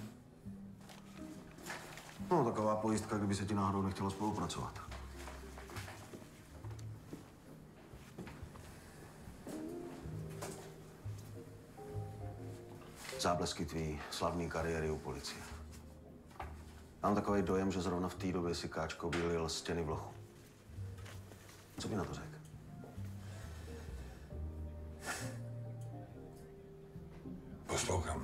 No, taková pojistka, kdyby se ti náhodou nechtělo spolupracovat. Záblesky tvý slavný kariéry u policie. Mám takový dojem, že zrovna v té době si Káčko vylil stěny v lochu. Co by na to řekl? Poslouchám.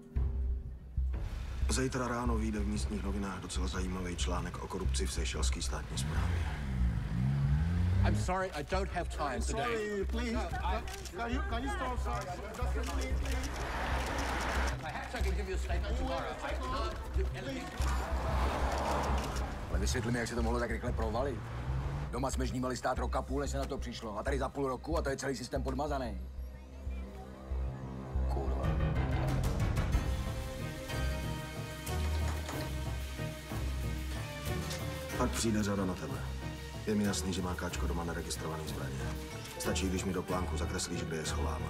Zítra ráno vyjde v místních novinách docela zajímavý článek o korupci v seychelské státní správě. I'm sorry, I don't have time I'm today. sorry, please. No, I... Can you, can you stop, sir? Just a minute, please. Perhaps I can give you a statement tomorrow. I can't do anything. Ale vysvětli mi, jak se to mohlo tak rychle provalit. Doma jsme žnímali stát roka půl, než se na to přišlo. A tady za půl roku a to je celý systém podmazaný. Kurva. Pak přijde řada na tebe. Je mi jasný, že má Káčko doma neregistrovaný zbraně. Stačí, když mi do plánku zakreslíš, kde je schovává.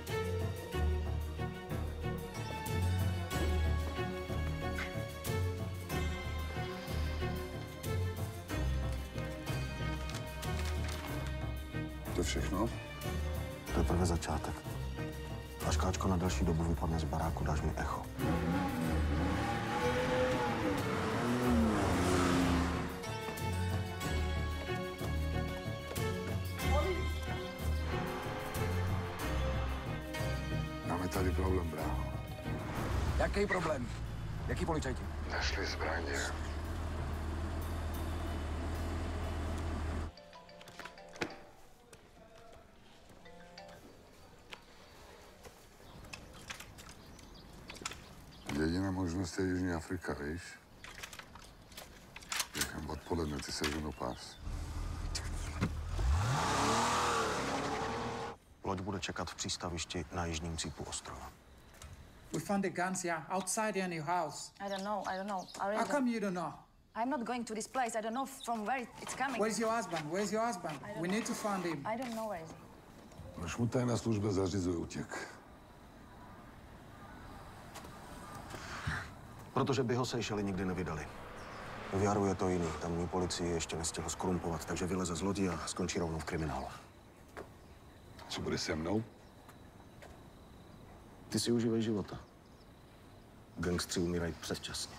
To všechno? To je prvé začátek. Až Káčko na další dobu vypadne z baráku, dáš mi echo. Máme tady problém, brácho. Jaký problém? Jaký policajti? Našli zbraně. Jediná možnost je Jižní Afrika, víš? Během odpoledne ty seženu pás. Loď bude čekat v přístavišti na jižním cípu ostrova. We found the guns, yeah, outside in your house. I don't know, I don't know. I really How come you don't know? I'm not going to this place. I don't know from where it's coming. Where's your husband? Where's your husband? We need to find him. I don't know where is he. Už mu tajná služba zařizuje útěk. Protože by ho Seychely nikdy nevydali. V Jaru je to jiný. Tamní policii ještě nestihl skorumpovat, takže vyleze z lodi a skončí rovnou v kriminálu. Co bude se mnou? Ty si užívej života. Gangstři umírají předčasně.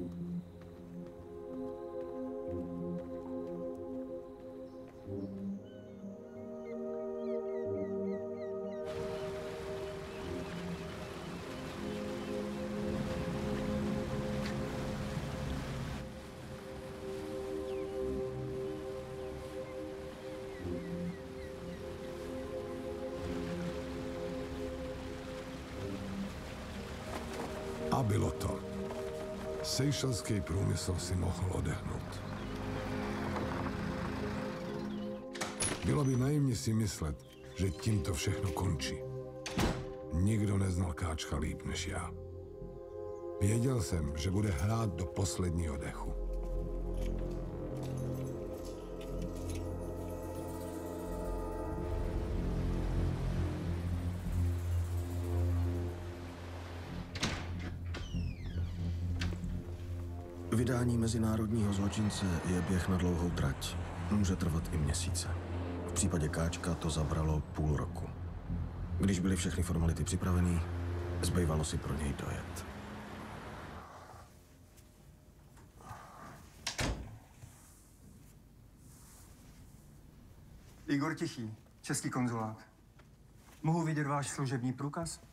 A bylo to. Seychelský průmysl si mohl odehnout. Bylo by naivně si myslet, že tím to všechno končí. Nikdo neznal Káčka líp než já. Věděl jsem, že bude hrát do posledního dechu. Vydání mezinárodního zločince je běh na dlouhou trať. Může trvat i měsíce. V případě Káčka to zabralo půl roku. Když byly všechny formality připraveny, zbývalo si pro něj dojet. Igor Tichý, Český konzulát. Mohu vidět váš služební průkaz?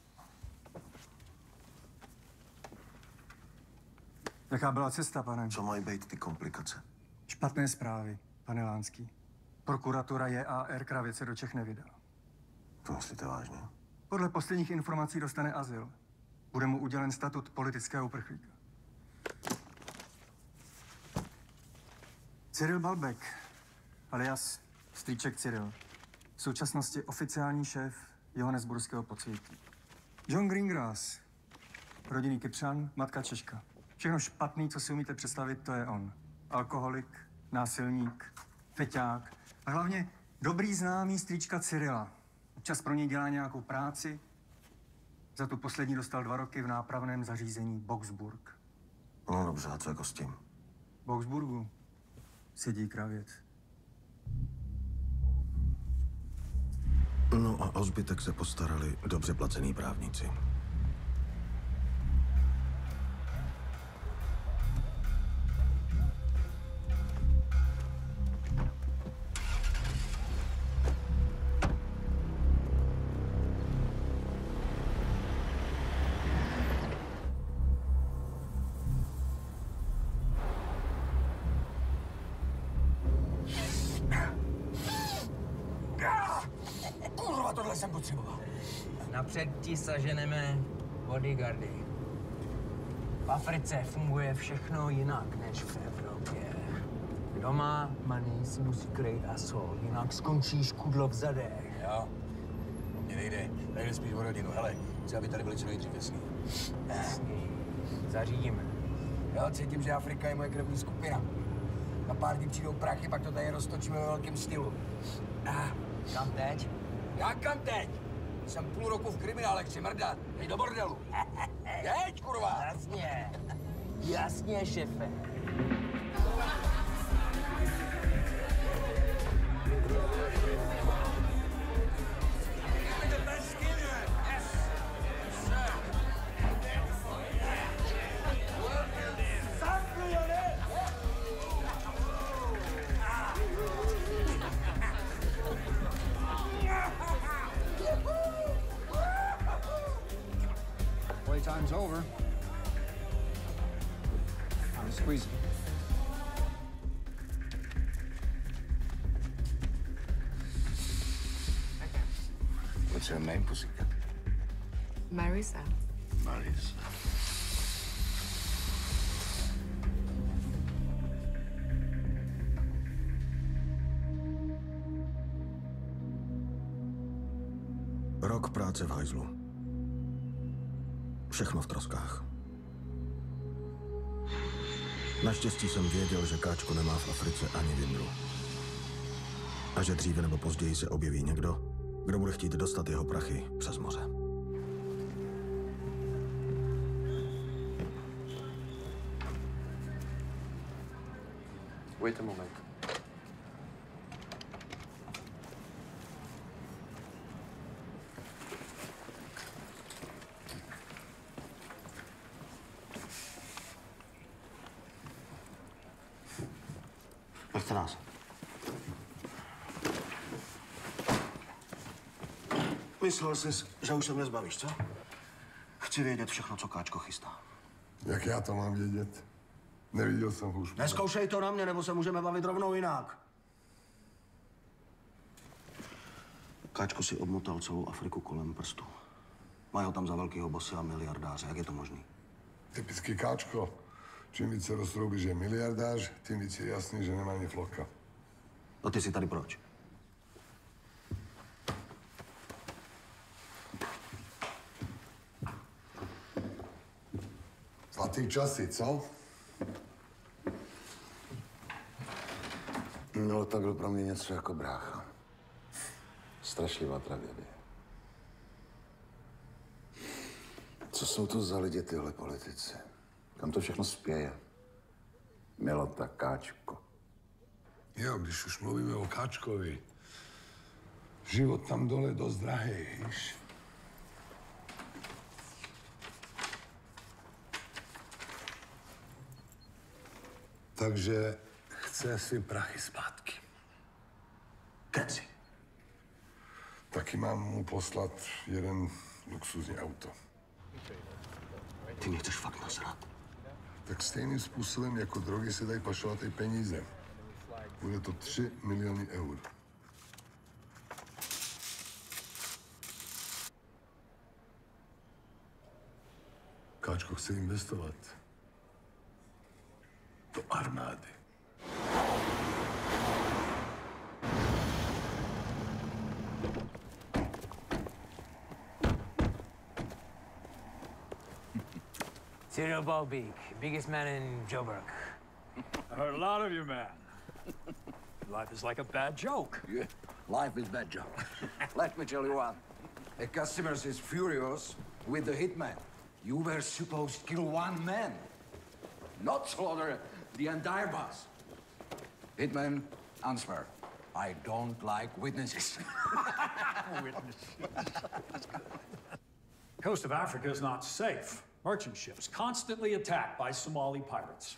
Jaká byla cesta, pane? Co mají být ty komplikace? Špatné zprávy, pane Lánský. Prokuratura J A R Kravice do Čech nevydala. To myslíte vážně? Podle posledních informací dostane azyl. Bude mu udělen statut politického uprchlíka. Cyril Balbek, alias strýček Cyril. V současnosti oficiální šéf Johannesburského podsvětí. John Greengrass, rodinný Kypřan, matka Češka. Všechno špatný, co si umíte představit, to je on. Alkoholik, násilník, feťák a hlavně dobrý známý strýčka Cyrila. Občas pro něj dělá nějakou práci. Za tu poslední dostal dva roky v nápravném zařízení Boxburg. No dobře, a co jako s tím? V Boxburgu sedí Kravěc. No a o zbytek se postarali dobře placení právníci. Napřed ti saženeme bodyguardy. V Africe funguje všechno jinak než v Evropě. Kdo má money, si musí krejt asol, jinak skončíš kudlo v zadech. Jo, mně nejde. Tady jde spíš o rodinu. Hele, chci, aby tady byli co nejdřív, jasný. Jasný. Zařídíme. Jo, cítím, že Afrika je moje krevní skupina. Na pár dní přijdou prachy, pak to tady roztočíme ve velkém stylu. A kam teď? Já kam teď? Jsem půl roku v kriminále, chci mrdat. Jdi do bordelu. Jeď, kurva! Jasně. Jasně, šefe. Playtime's over. I'm squeezing. What's her name, pussycat? Marisa. Marisa. Rok práce v hajzlu. Všechno v troskách. Naštěstí jsem věděl, že Káčko nemá v Africe ani vindru. A že dříve nebo později se objeví někdo, kdo bude chtít dostat jeho prachy přes moře. Wait a moment. Nechte nás. Myslel jsi, že už se mě zbavíš, co? Chci vědět všechno, co Káčko chystá. Jak já to mám vědět? Neviděl jsem ho už. Neskoušej to na mě, nebo se můžeme bavit rovnou jinak. Káčko si obmotal celou Afriku kolem prstu. Mají ho tam za velkýho bose a miliardáře. Jak je to možný? Typický Káčko. Čím víc se roztroubí, že je miliardář, tím víc je jasný, že nemá ani floka. A ty jsi tady proč? Zlatý časy, co? No, tak byl pro mě něco jako brácha. Strašlivá tragédie. Co jsou to za lidi, tyhle politici? Kam to všechno spěje? Milota, Káčko. Jo, když už mluvíme o Káčkovi, život tam dole je dost drahý, víš? Takže chce si prachy zpátky. Keci. Taky mám mu poslat jeden luxusní auto. Ty mě chceš fakt nasrat? Tak stejným způsobem jako drogy se dají pašovat i peníze. Bude to tři miliony eur. Káčko chce investovat do armády. Cyril Balbeek, biggest man in Joburg. I heard a lot of you, man. Life is like a bad joke. Yeah, life is bad joke. Let me tell you one. The customers is furious with the hitman. You were supposed to kill one man, not slaughter the entire bus. Hitman, answer. I don't like witnesses. Witnesses. Coast of Africa is not safe. Merchant ships constantly attacked by Somali pirates.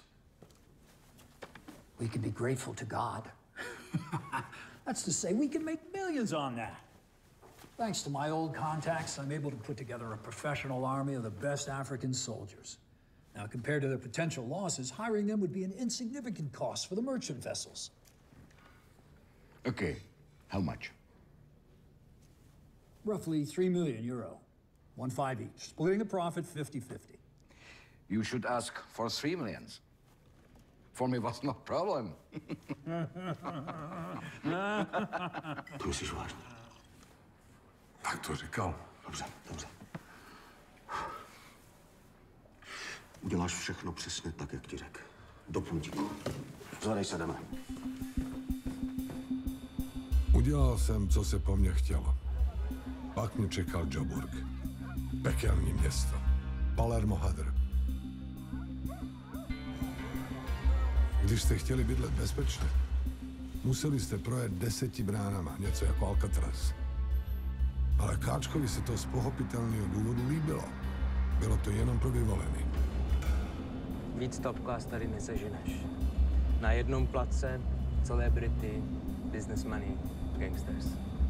We can be grateful to God. That's to say, we can make millions on that. Thanks to my old contacts, I'm able to put together a professional army of the best African soldiers. Now, compared to their potential losses, hiring them would be an insignificant cost for the merchant vessels. Okay, how much? Roughly three million euro. One five each. Splitting the profit fifty fifty. You should ask for three millions. For me was no problem. To myslíš vážně? Tak to říkal. Dobře, dobře. Uděláš všechno přesně tak, jak ti řekl. Do puntíku. Zvedej se, jdeme. Udělal jsem, co se po mně chtělo. Pak mě čekal Joburg. Pekelný město. Palermo hadr. Když jste chtěli bydlet bezpečně, museli jste projet deseti bránama, něco jako Alcatraz. Ale Káčkovi se to z pochopitelného důvodu líbilo. Bylo to jenom pro vyvolený. Víc top class tady neseženeš. Na jednom place celebrity, businessmeny, gangsters.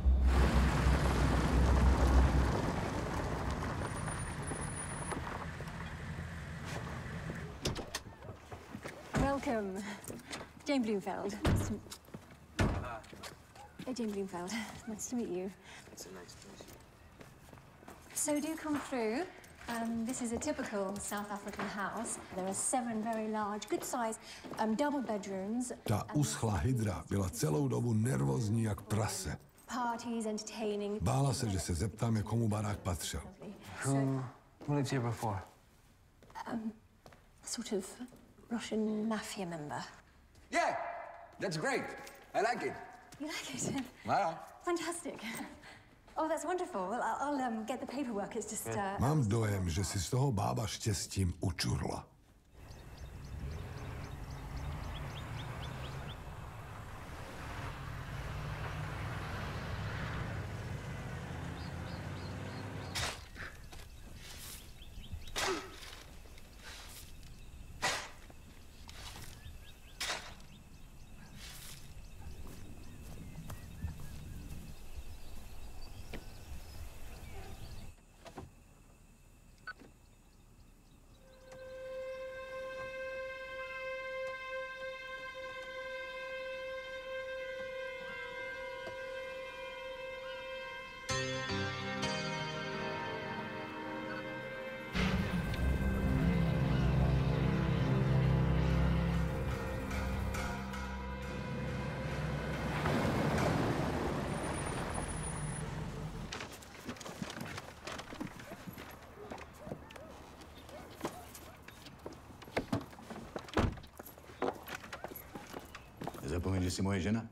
Welcome, Jane Bloomfeld. Nice to... Hey, Jane Bloomfeld. Nice to meet you. It's a nice place. So do come through. Um, this is a typical South African house. There are seven very large, good-sized um, double bedrooms. Ta uschlá hydra byla celou dobu nervózní jak prase. Parties, entertaining. Bála se, že se zeptáme, komu barák patřil. Who, who lived here before? Um, sort of Russian mafia member. Yeah, that's great. I like it. You like it? Wow. Fantastic. Oh, that's wonderful. Well, I'll, I'll um, get the paperwork. It's just... Uh, Mám dojem, že si z toho bába štěstím učurla. Nezapomeň, že jsi moje žena.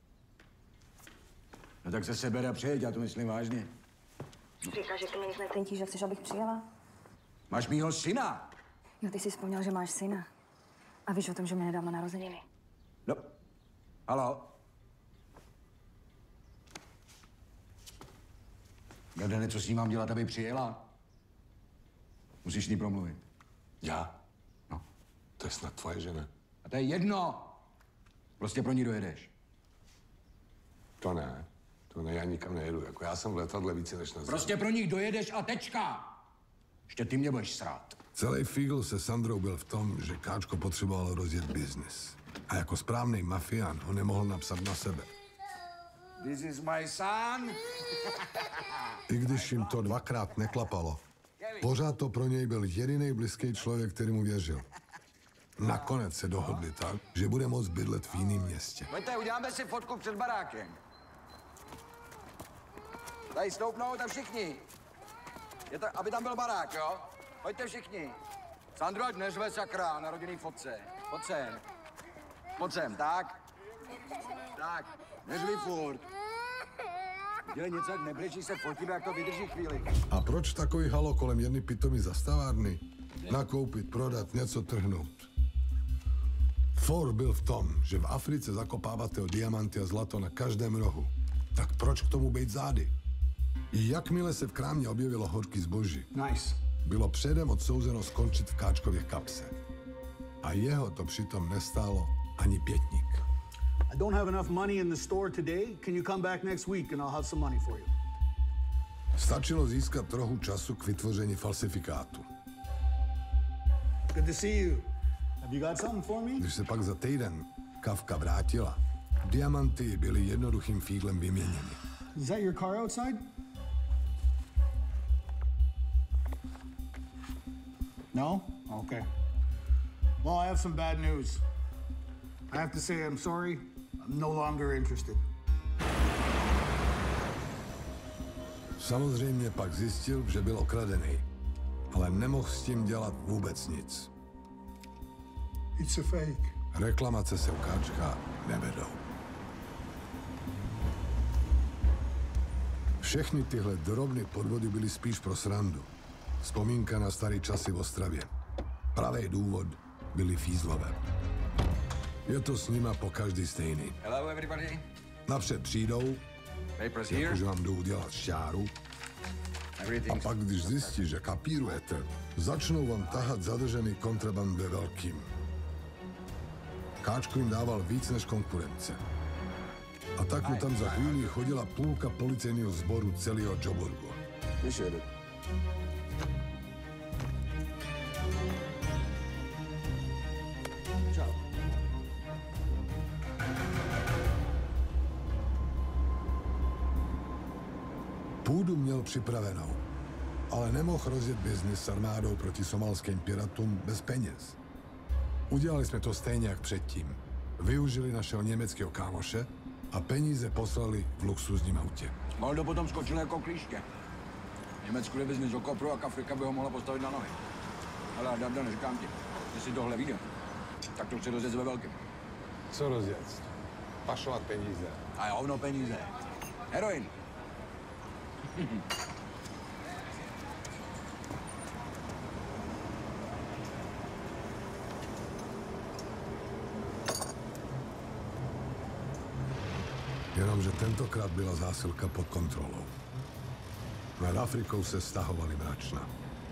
No tak se seber a přijeď, já to myslím vážně. Říkáš, že ke mně nic necítíš, že chceš, abych přijela? Máš mýho syna. Jo, ty jsi vzpomněl, že máš syna. A víš o tom, že mi nedávno narozeniny. No. Haló? Jadene, co s ní mám dělat, aby přijela? Musíš s ní promluvit. Já? No. To je snad tvoje žena. A to je jedno. Prostě pro ní dojedeš. To ne. To ne, já nikam nejedu. Jako já jsem v letadle více než na zemi. Prostě pro nich dojedeš a tečka. Ještě ty mě budeš srát. Celý fígl se Sandrou byl v tom, že Káčko potřeboval rozjet biznis. A jako správný mafián ho nemohl napsat na sebe. This is my son. I když jim to dvakrát neklapalo, pořád to pro něj byl jediný blízký člověk, který mu věřil. Nakonec se dohodli tak, že bude moct bydlet v jiném městě. Pojďte, uděláme si fotku před barákem. Tady stoupnout a všichni. Je to, aby tam byl barák, jo? Pojďte všichni. Sandro, ať neřve sakra na rodinný fotce. Pojď sem. Pojď sem, tak? Tak, neřvi furt. Dělej něco, jak nebrečí se fotíme, jak to vydrží chvíli. A proč takový halo kolem jedny pitomý zastavárny? Nakoupit, prodat, něco trhnout. For byl v tom, že v Africe zakopáváte o diamanty a zlato na každém rohu. Tak proč k tomu být zády? I jakmile se v krámě objevilo horký zboží, nice. bylo předem odsouzeno skončit v Káčkově kapse. A jeho to přitom nestálo ani pětník. I don't have enough money in the store today. Can you come back next week and I'll have some money for you? Stačilo získat trochu času k vytvoření falsifikátu. Good to see you. Have you got something for me? Když se pak za týden Kafka vrátila, diamanty byly jednoduchým fíglem vyměněny. Is that your car outside? No? Okay. Well, I have some bad news. I have to say I'm sorry. I'm no longer interested. Samozřejmě pak zjistil, že byl okradený, ale nemohl s tím dělat vůbec nic. It's a fake. Reklamace se u Káčka nevedou. Všechny tyhle drobné podvody byly spíš pro srandu. Vzpomínka na staré časy v Ostravě. Pravý důvod byly fízlové. Je to s nima po každý stejný. Hello, everybody. Napřed přijdou, jakože vám jdou udělat šťáru, a pak, když zjistí, že kapírujete, začnou vám tahat zadržený kontraband ve velkým. Káčko jim dával víc než konkurence. A tak mu tam za chvíli chodila půlka policejního sboru celého Joburgu. Čau. Půdu měl připravenou, ale nemohl rozjet biznis s armádou proti somalským piratům bez peněz. Udělali jsme to stejně jak předtím. Využili našeho německého kámoše a peníze poslali v luxusním autě. Maldo potom skočil jako klíště. Německu jde biznis o kopru a Kafrika by ho mohla postavit na nohy. Ale Darda, neříkám ti, jestli tohle vyjde, tak to chci rozjet ve velkým. Co rozjet? Pašovat peníze. A jo, no peníze. Heroin. Jenomže tentokrát byla zásilka pod kontrolou. Nad Afrikou se stahovali mračna.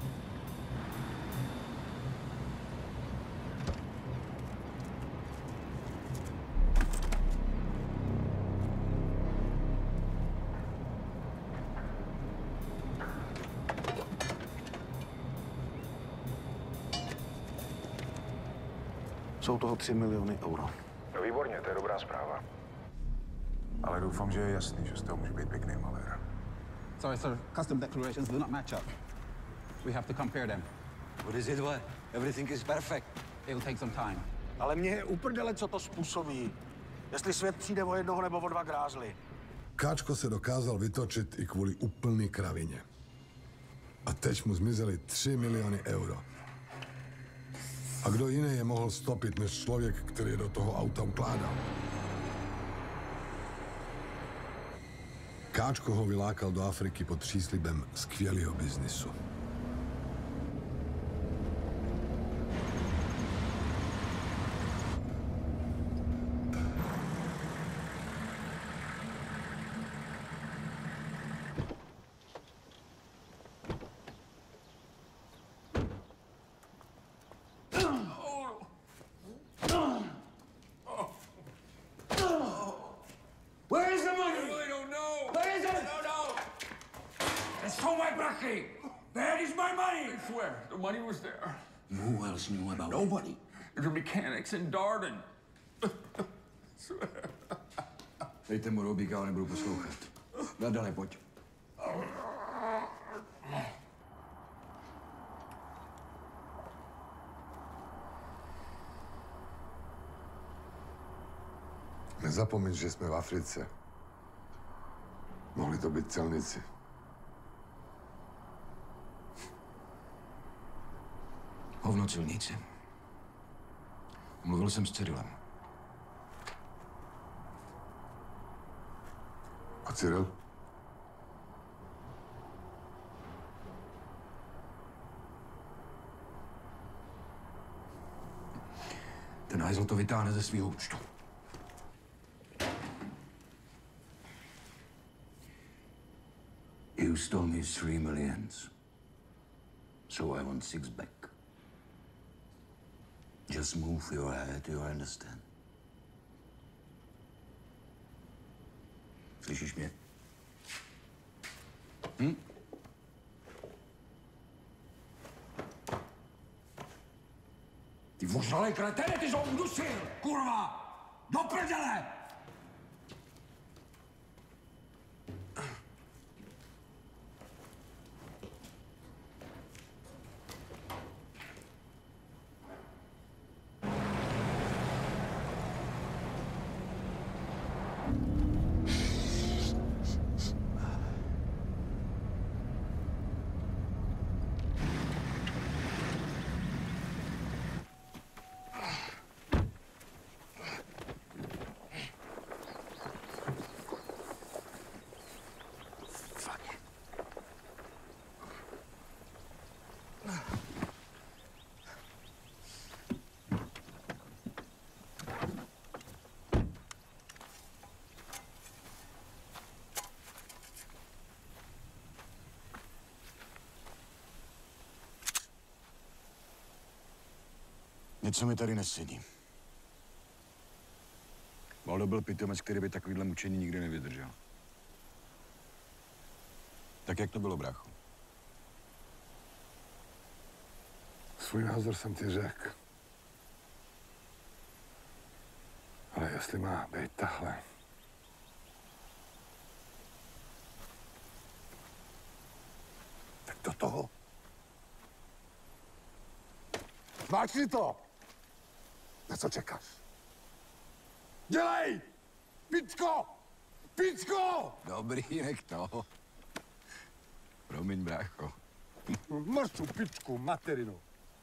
Jsou toho tři miliony euro. No výborně, to je dobrá zpráva. Ale doufám, že je jasný, že z toho může být pěkný malér. Sorry, sir. Custom declarations do not match up. We have to compare them. What is it, what? Everything is perfect. It will take some time. Ale mě je uprdele, co to způsobí. Jestli svět přijde o jednoho nebo o dva grázly. Káčko se dokázal vytočit i kvůli úplný kravině. A teď mu zmizely tři miliony euro. A kdo jiný je mohl stopit než člověk, který do toho auta ukládal? Káčko ho vylákal do Afriky pod příslibem skvělého biznisu. Where is the money? I really don't know. Where is it? I don't know. They stole my brachy. Where is my money? I swear, the money was there. Who else knew about Nobody. The mechanics in Darden. Swear. Dejte mu robíka, ale nebudu poslouchat. Nadale, pojď. Nezapomeň, že jsme v Africe. Mohli to být celníci. Hovno celníci. Mluvil jsem s Cyrilem. A Cyril? Ten hajzl to vytáhne ze svého účtu. You stole me three millions, so I want six back. Just move your head, you understand? Slyšíš mě? Hm? Ty vožralej kretene, ty jsi ho udusil, kurva! Do prdele! Něco mi tady nesedí. Waldo byl pitomec, který by takovýhle mučení nikdy nevydržel. Tak jak to bylo, brácho? Svůj názor jsem ti řekl. Ale jestli má být tahle, tak do toho. Zmáčkni to! Na co čekáš? Dělej! Picko! Picko! Dobrý, nech to. Promiň, brácho. Máš tu pičku, materinu.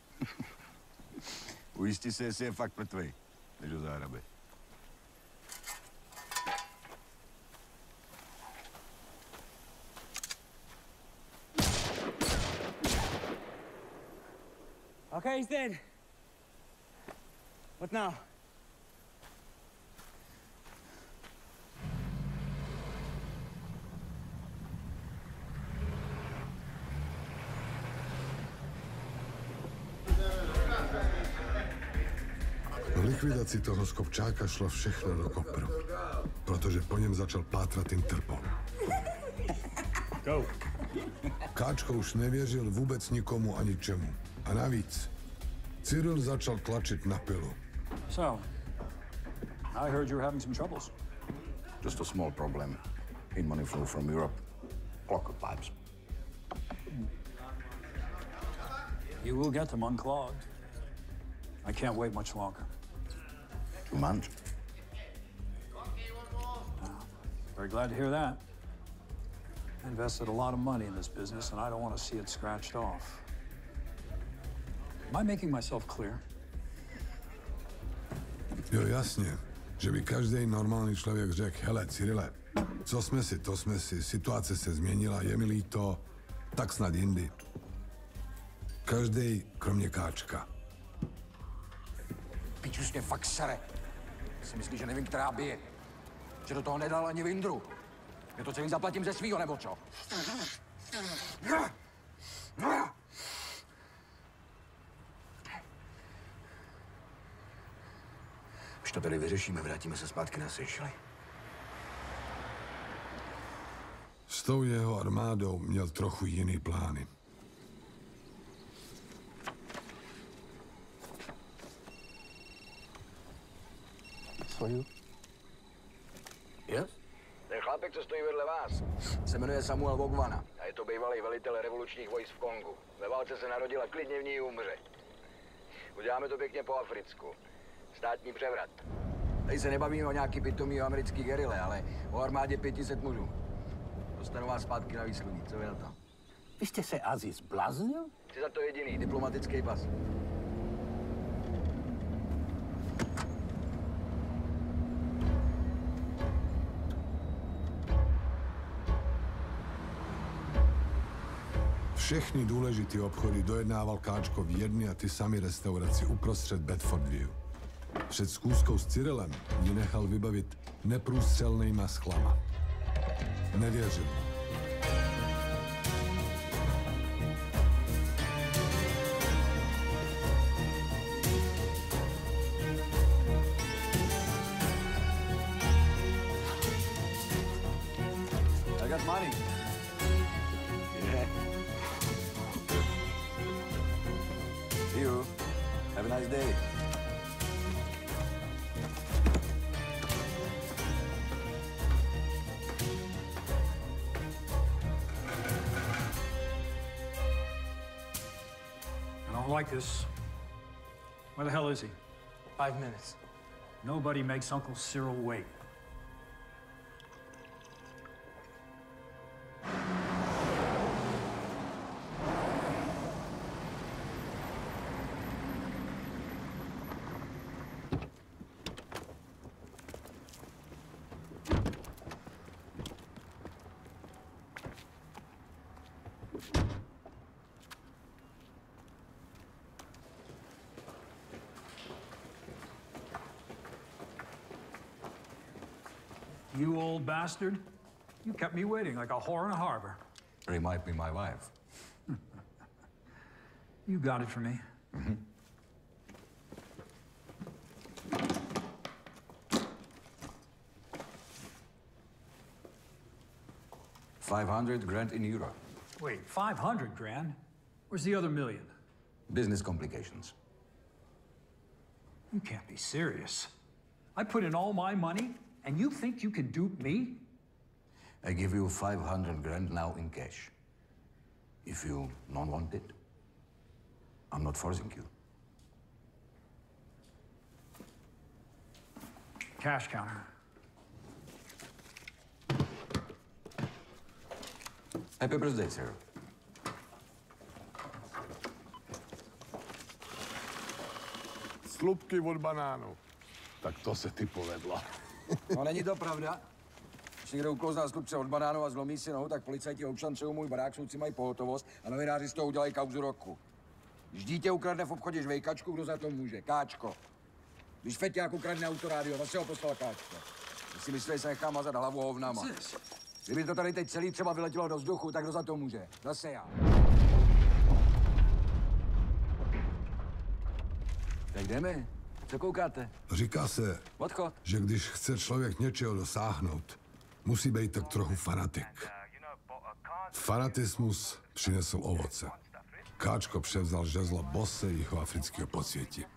Ujistí se, jestli je fakt mrtvej, než ho zahrabe. Okay, he's dead. What now? V likvidaci toho Skopčáka šlo všechno do kopru, protože po něm začal pátrat Interpol. Go. Káčko už nevěřil vůbec nikomu ani čemu. A navíc, Cyril začal tlačit na pilu. So, I heard you were having some troubles. Just a small problem. In money flow from Europe. Clocker pipes. You will get them unclogged. I can't wait much longer. Two months. Very glad to hear that. I invested a lot of money in this business, and I don't want to see it scratched off. Am I making myself clear? Jo, jasně, že by každý normální člověk řekl, hele, Cyrile, co jsme si, to jsme si, situace se změnila, je mi líto, tak snad jindy. Každý, kromě Káčka. Pič, už mě fakt sere. Si myslíš, že nevím, která bije? Že do toho nedal ani vindru? Že to celý zaplatím ze svýho, nebo co? Už to tady vyřešíme, vrátíme se zpátky na Seychely. S tou jeho armádou měl trochu jiný plány. For you? Yes? Ten chlapek, co stojí vedle vás, se jmenuje Samuel Vogvana a je to bývalý velitel revolučních vojsk v Kongu. Ve válce se narodil a klidně v ní umře. Uděláme to pěkně po africku. Státní převrat. Tady se nebavíme o nějaký pitomý americký gerile, ale o armádě pěti set mužů. Dostanu vás zpátky na výsluní. Co vy na to? Vy jste se asi zbláznil? Jsi za to jediný, diplomatický pas. Všechny důležité obchody dojednával Káčko v jedné a ty samé restauraci uprostřed Bedford View. Před schůzkou s Cyrilem ji nechal vybavit neprůstřelnýma sklama. Nevěřil. I got money. Yeah. See you. Have a nice day. I don't like this. Where the hell is he? Five minutes. Nobody makes Uncle Cyril wait. You old bastard. You kept me waiting like a whore in a harbor. He might be my wife. You got it for me. Mm-hmm. five hundred grand in euro. Wait, five hundred grand? Where's the other million? Business complications. You can't be serious. I put in all my money, and you think you can dupe me? I give you five hundred grand now in cash. If you don't want it, I'm not forcing you. Cash counter. Happy birthday, sir. Slupky od banánu. Tak to se ty povedla. No, není to pravda. Když někdo uklouzná slupce od banánu a zlomí si nohu, tak policajti obšancují můj barák, soudci mají pohotovost a novináři z toho udělají kauzu roku. Když dítě ukradne v obchodě žvejkačku, kdo za to může? Káčko. Když feťák ukradne autorádio, zase ho poslal Káčko. Když si myslí, že se nechá mazat hlavu hovnama. Kdyby to tady teď celý třeba vyletělo do vzduchu, tak kdo za to může? Zase já. Tak jdeme. Co koukáte? Říká se, Odchod. že když chce člověk něčeho dosáhnout, musí být tak trochu fanatik. Fanatismus přinesl ovoce. Káčko převzal žezlo bose jihoafrického podsvětí.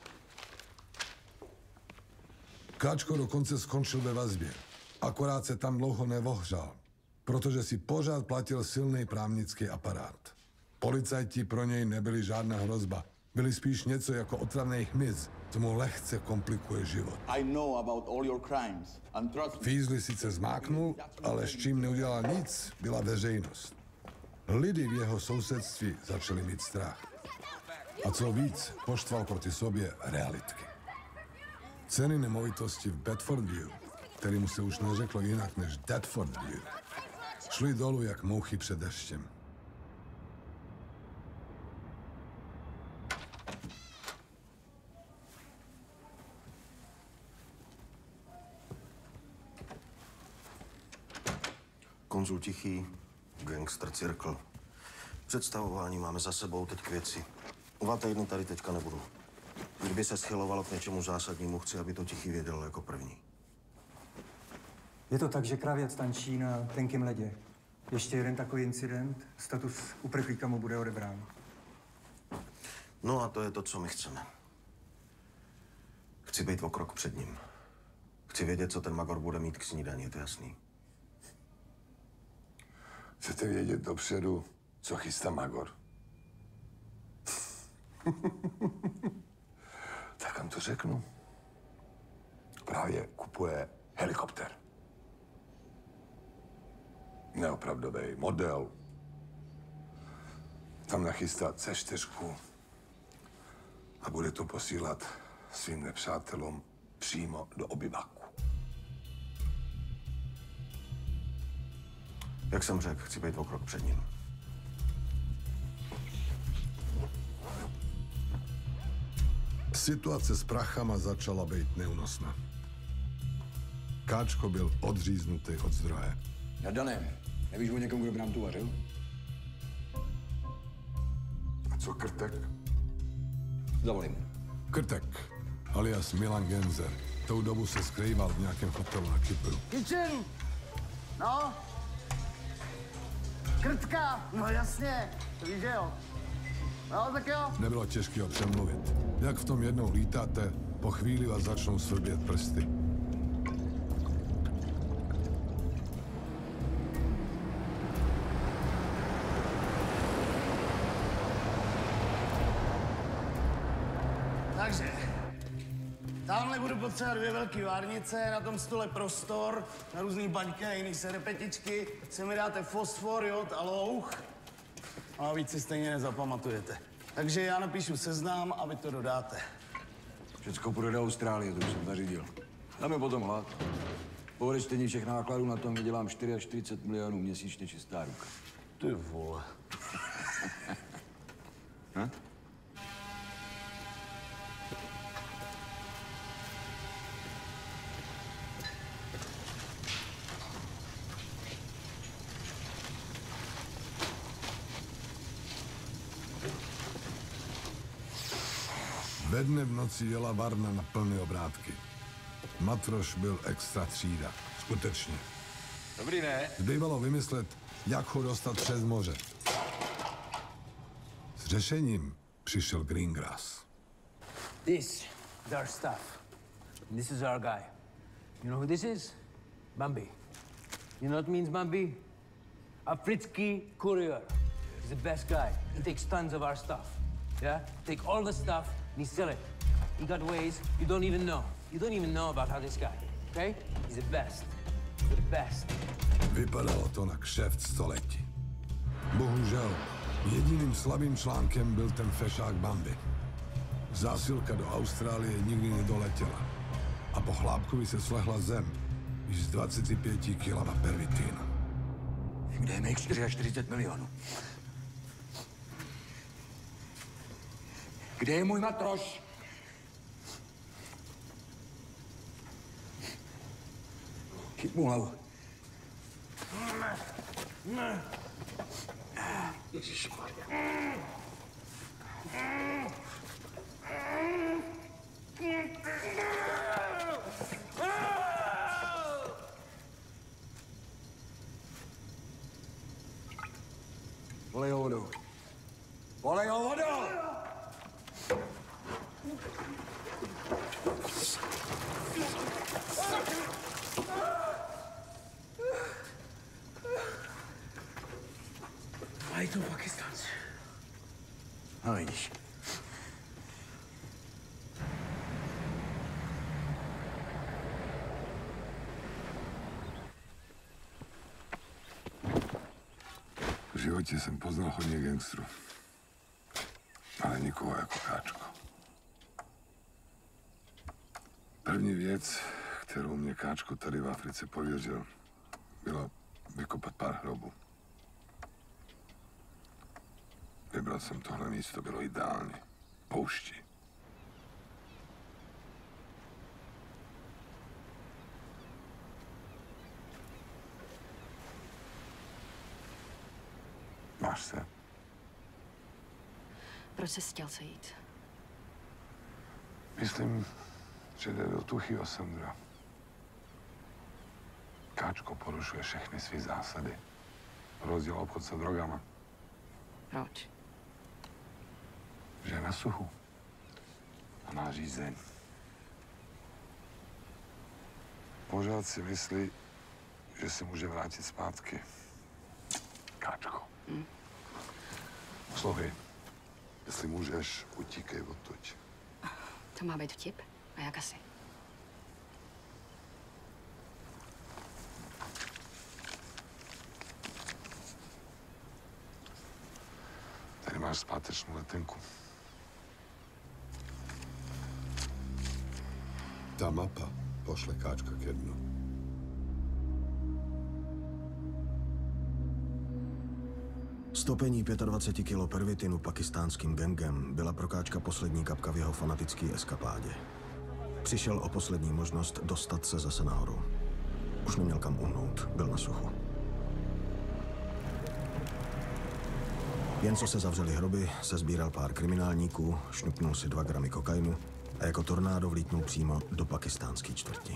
Káčko dokonce skončil ve vazbě. Akorát se tam dlouho nevohřál, protože si pořád platil silný právnický aparát. Policajti pro něj nebyli žádná hrozba. Byli spíš něco jako otravný hmyz, co mu lehce komplikuje život. I know about all your crimes and trust me. Fízli sice zmáknul, ale s čím neudělal nic, byla veřejnost. Lidi v jeho sousedství začali mít strach. A co víc, poštval proti sobě realitky. Ceny nemovitosti v Bedfordview, kterému se už neřeklo jinak než Deptfordview, šly dolů jak mouchy před deštěm. Konzul Tichý, gangster cirkl. Představování máme za sebou, teď k věci. Dva týdny tady teďka nebudu. Kdyby se schylovalo k něčemu zásadnímu, chci, aby to Tichý věděl jako první. Je to tak, že kravěc tančí na tenkém ledě. Ještě jeden takový incident, status uprchlíka mu bude odebrán. No a to je to, co my chceme. Chci být o krok před ním. Chci vědět, co ten Magor bude mít k snídani, je to jasný. Chcete vědět dopředu, co chystá Magor? Tak vám to řeknu. Právě kupuje helikopter. Neopravdový model. Tam nachystá C čtyři a bude to posílat svým nepřátelům přímo do obyvaku. Jak jsem řekl, chci být o krok před ním. Situace s prachama začala být neúnosná. Káčko byl odříznutý od zdroje. Jardane, nevíš o někom, kdo by nám tu vařil? A co Krtek? Dovolím. Krtek, alias Milan Genzer, tou dobu se skrýval v nějakém hotelu na Kypru. Kitchen! No? Krtka! No jasně, to víš, že jo? No, tak jo. Nebylo těžké ho přemluvit. Jak v tom jednou lítáte, po chvíli vás začnou svrbět prsty. Takže, tamhle budu potřebovat dvě velké várnice, na tom stole prostor, na různý baňky a jiný serpetičky. Se mi dáte fosfor, jod a louh. A víc si stejně nezapamatujete. Takže já napíšu seznam a vy to dodáte. Všecko půjde do Austrálie, to už jsem zařídil. Dáme potom hlad. Po odečtení všech nákladů na tom vydělám čtyřicet čtyři milionů měsíčně čistá ruka. Ty vole. Hm? Ve dne v noci jela varna na plné obrátky. Matroš byl extra třída. Skutečně. Dobrý, ne? Zbývalo vymyslet, jak ho dostat přes moře. S řešením přišel Greengrass. This is our stuff. This is our guy. You know who this is? Bambi. You know what means Bambi? Afritsky courier. He's the best guy. He takes tons of our stuff. Yeah? Take all the stuff and he sell it. He got ways you don't even know. You don't even know about how this guy. Okay? He's the best. He's the best. Vypadalo to na kšeft století. Bohužel, jediným slabým článkem byl ten fešák Bambi. Zásilka do Austrálie nikdy nedoletěla. A po chlápkovi se slehla zem, již z dvacet pět kilama pervitína. Kde je mých čtyřicet čtyři milionů? Kde je můj matroš? Chyt mu hlavu. Ježišmarja. Volej ho vodu. Volej ho vodu! Mají to Pakistánci. No vidíš. V životě jsem poznal hodně gangstrů, ale nikoho jako Káčko. První věc, kterou mě Káčko tady v Africe pověřil, bylo vykopat pár hrobů. Vybral jsem tohle místo, bylo ideální. Poušti. Máš se? Proč jsi chtěl sejít? Myslím, že jde do tuchyho Sandra. Káčko porušuje všechny své zásady. Rozdíl obchod se drogama. Proč? Že je na suchu. A má řízeň. Pořád si myslí, že se může vrátit zpátky. Káčko. Hmm. Slohy, jestli můžeš, utíkej odtud. To má být vtip? A jak asi? Tady máš zpátečnou letenku. Ta mapa pošle Káčka ke dnu. Stopení dvacet pět kilo pervitinu pakistánským gangem byla pro Káčka poslední kapka v jeho fanatické eskapádě. Přišel o poslední možnost dostat se zase nahoru. Už neměl kam uhnout, byl na suchu. Jen co se zavřeli hroby, se sbíral pár kriminálníků, šňupnul si dva gramy kokainu a jako tornádo vlítnul přímo do pakistánské čtvrti.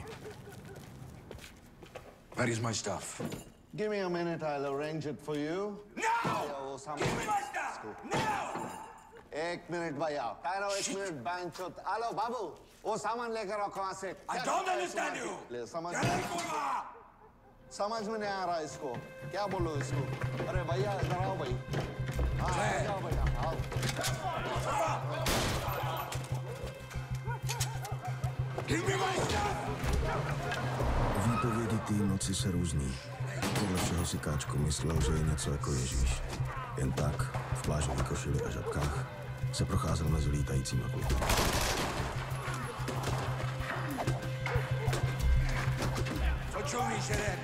Where is my stuff? Give me a minute, I'll arrange it for you. No! Give me my stuff! No! एक minute भैया पैरो एक minute bank चोत आलो बाबू वो सामान लेकर रखो वहां से I don't understand you! ले समझ समझ में नहीं आ रहा इसको क्या बोलो इसको अरे भैया इधर आओ भाई हाँ आ जाओ भैया आओ Give me my stuff! Výpovědi té noci se různí. Podle všeho si Káčko myslel, že je něco jako Ježíš. Jen tak, v plážové košili a žabkách, se procházel mezi lítajícíma klukama. Co čumíš, jeden?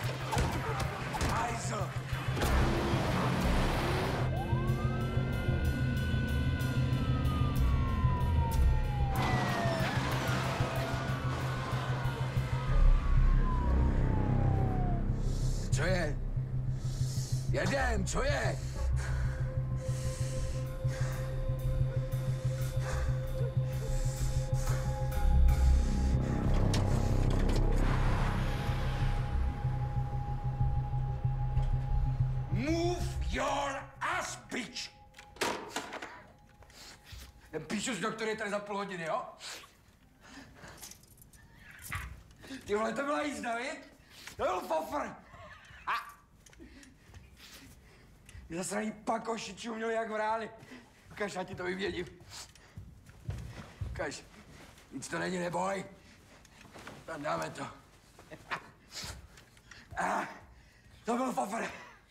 Hajzl! Co je? Jedem, co je? Ten píšus doktor je tady za půl hodiny, jo? Ty vole, to byla jízda, viď? To byl fofr! Zasraný pakošiči uměli jak vráli. Ukaž, já ti to vyměním. Ukaž, nic to není, neboj. Tam dáme to. Ah, to byl fofr.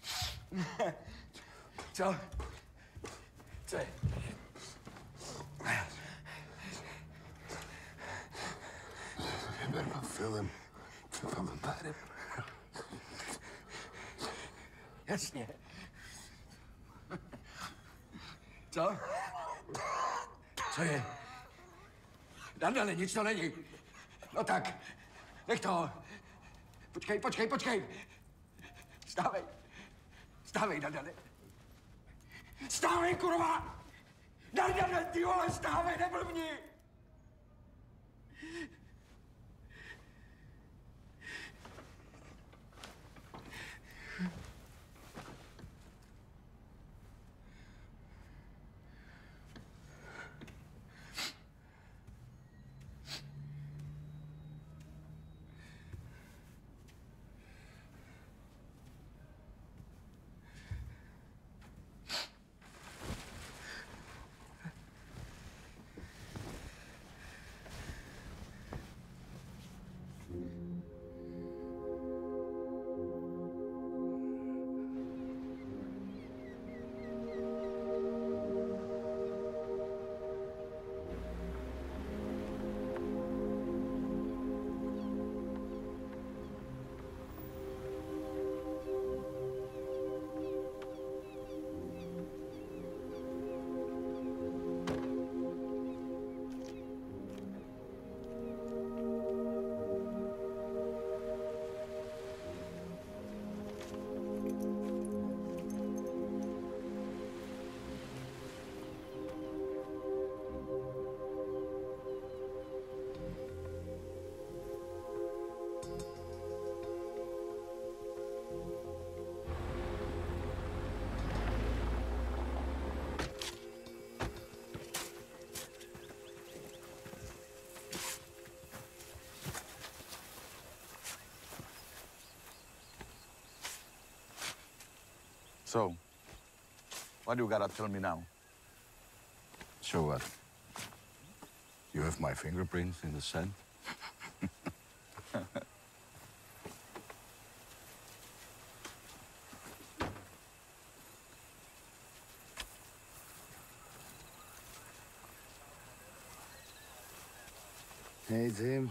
Co? Co je? You better not feel him. If I'm about it. Jasně. Co? Co je? Dandale, nic to není. No tak, nech to. Počkej, počkej, počkej. Stávej. Stávej, Dandale. Stávej, kurva! Dandale, ty vole, stávej, neblbni! So, what do you gotta tell me now? So what? You have my fingerprints in the sand? Hey, Tim.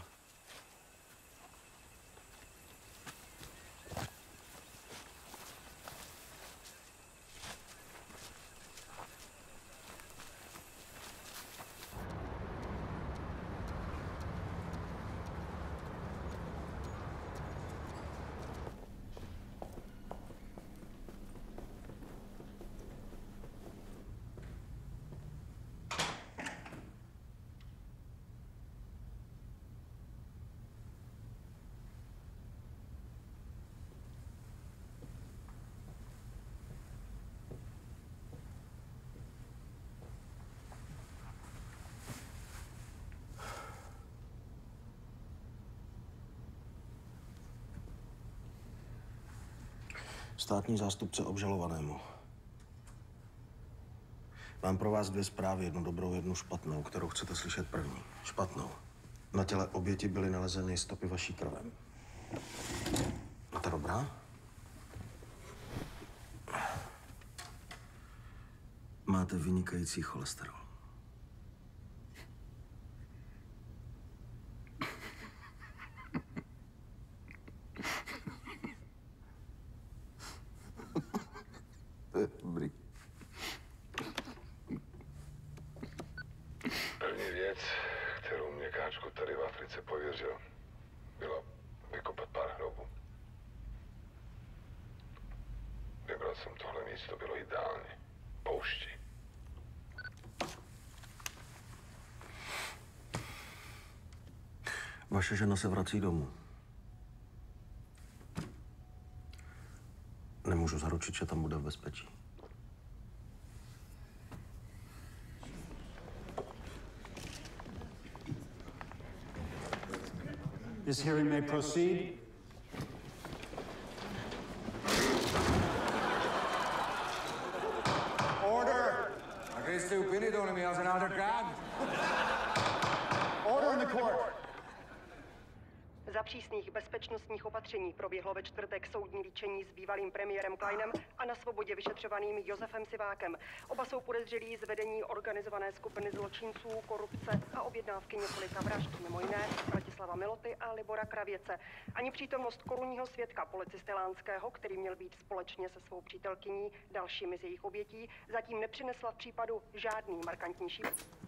Státní zástupce obžalovanému. Mám pro vás dvě zprávy, jednu dobrou, jednu špatnou, kterou chcete slyšet první. Špatnou. Na těle oběti byly nalezeny stopy vaší krve. A ta dobrá? Máte vynikající cholesterol. To je dobrý. První věc, kterou mě Káčko tady v Africe pověřil, bylo vykopat pár hrobů. Vybral jsem tohle místo, bylo ideální. Poušti. Vaše žena se vrací domů. Nemůžu zaručit, že tam bude v bezpečí. This hearing may proceed. Order! Okay, stupid, don't me as another grab. Order in the court. Za přísných bezpečnostních opatření proběhlo ve čtvrtek soudní líčení s bývalým premiérem Kleinem a na svobodě vyšetřovaným Josefem Sivákem. Oba jsou podezřelí z vedení organizované skupiny zločinců, korupce a objednávky několika vražd, mimo jiné Bratislava Miloty a Libora Kravěce. Ani přítomnost korunního svědka policisty Lánského, který měl být společně se svou přítelkyní dalšími z jejich obětí, zatím nepřinesla v případu žádný markantnější.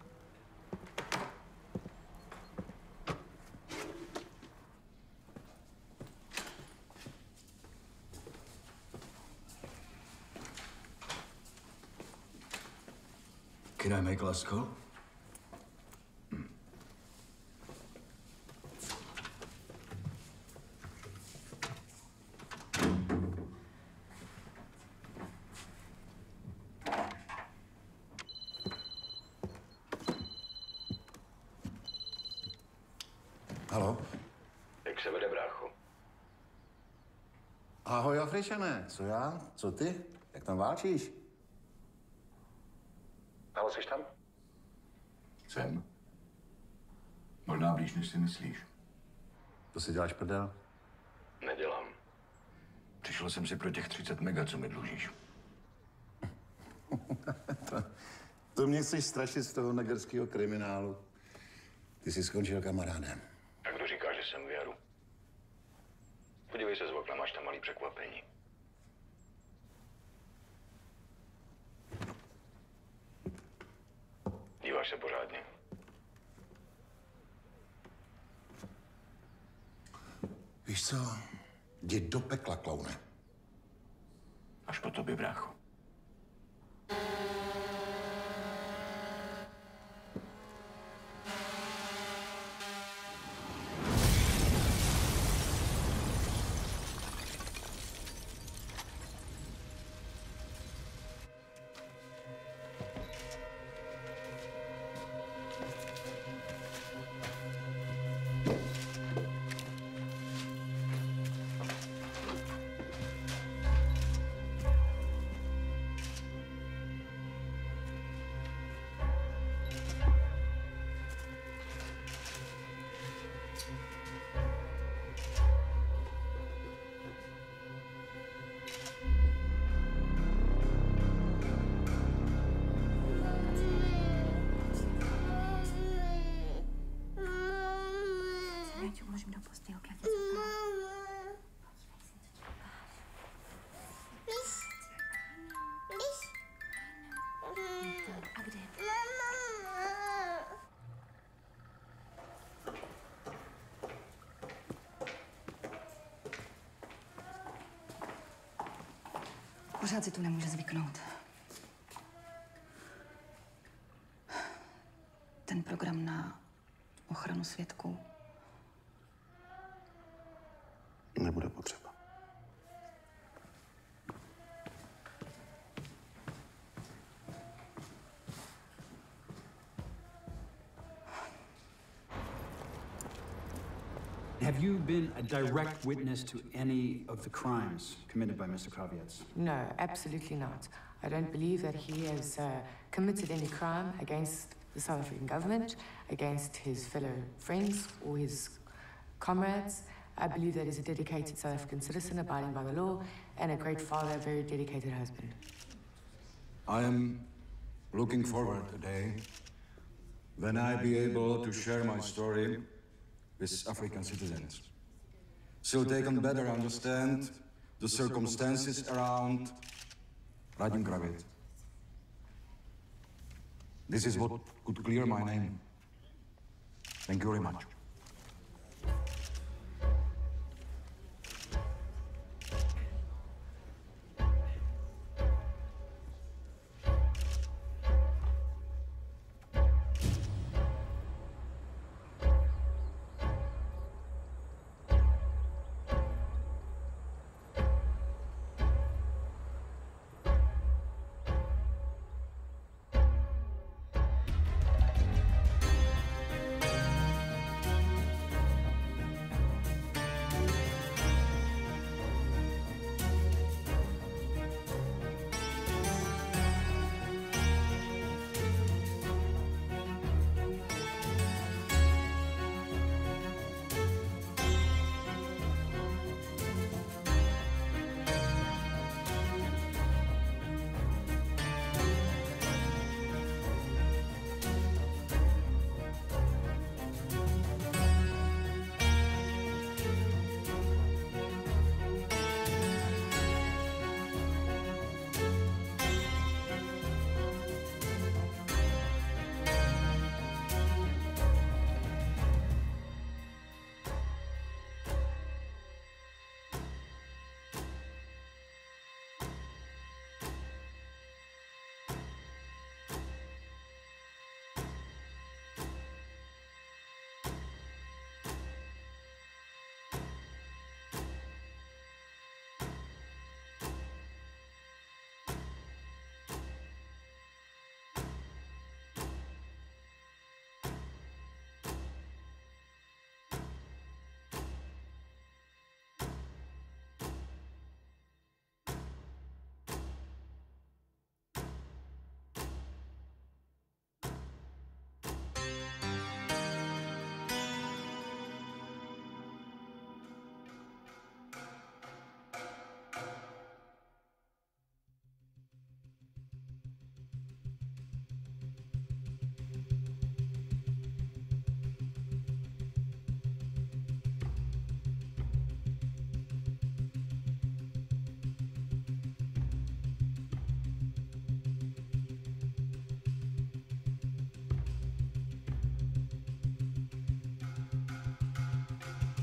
Can I make last call? Hmm. Halo? Jak se vede, brácho? Ahoj, Afričané. Co já? Co ty? Jak tam válčíš? Ale jsi tam? Jsem. Možná blíž, než si myslíš. To si děláš prdel? Nedělám. Přišel jsem si pro těch třicet mega, co mi dlužíš. to, to mě chceš strašit z toho negerského kriminálu. Ty jsi skončil kamarádem. A kdo říká, že jsem v Jaru? Podívej se z okna, máš tam malý překvapení. Díváš se pořádně. Víš co? Jdi do pekla, klaune. Až po tobě, brácho. Uložím do postýlky. A kde? Pořád si tu nemůže zvyknout. Ten program na ochranu svědků nebude potřeba. Have you been a direct witness to any of the crimes committed by Mister Kraviec? No, absolutely not. I don't believe that he has uh, committed any crime against the South African government, against his fellow friends or his comrades. I believe that he's a dedicated South African citizen abiding by the law and a great father, a very dedicated husband. I am looking forward to the day when I be able to share my story with African citizens, so they can better understand the circumstances around Radim Kraviec. This is what could clear my name. Thank you very much.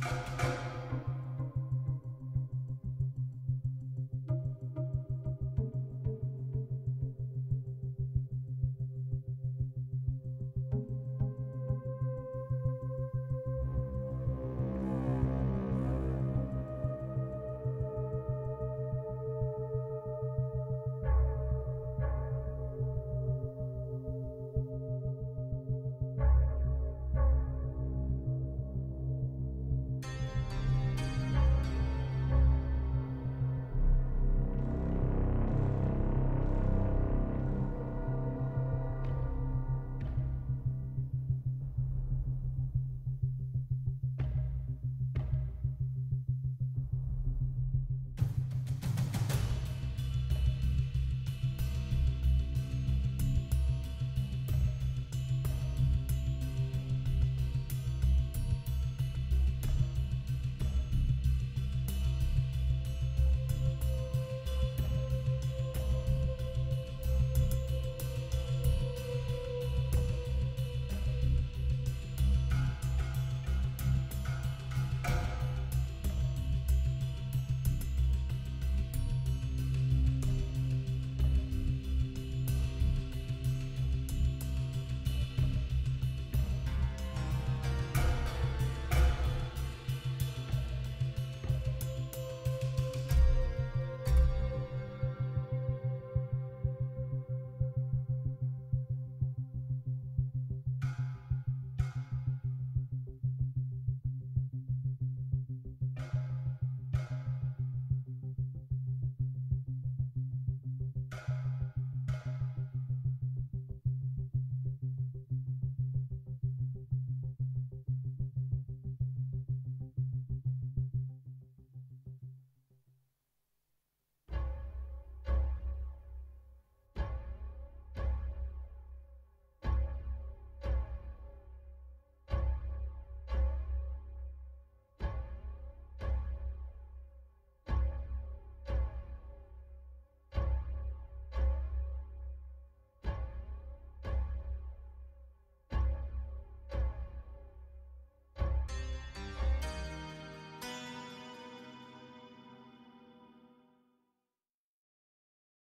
Thank you.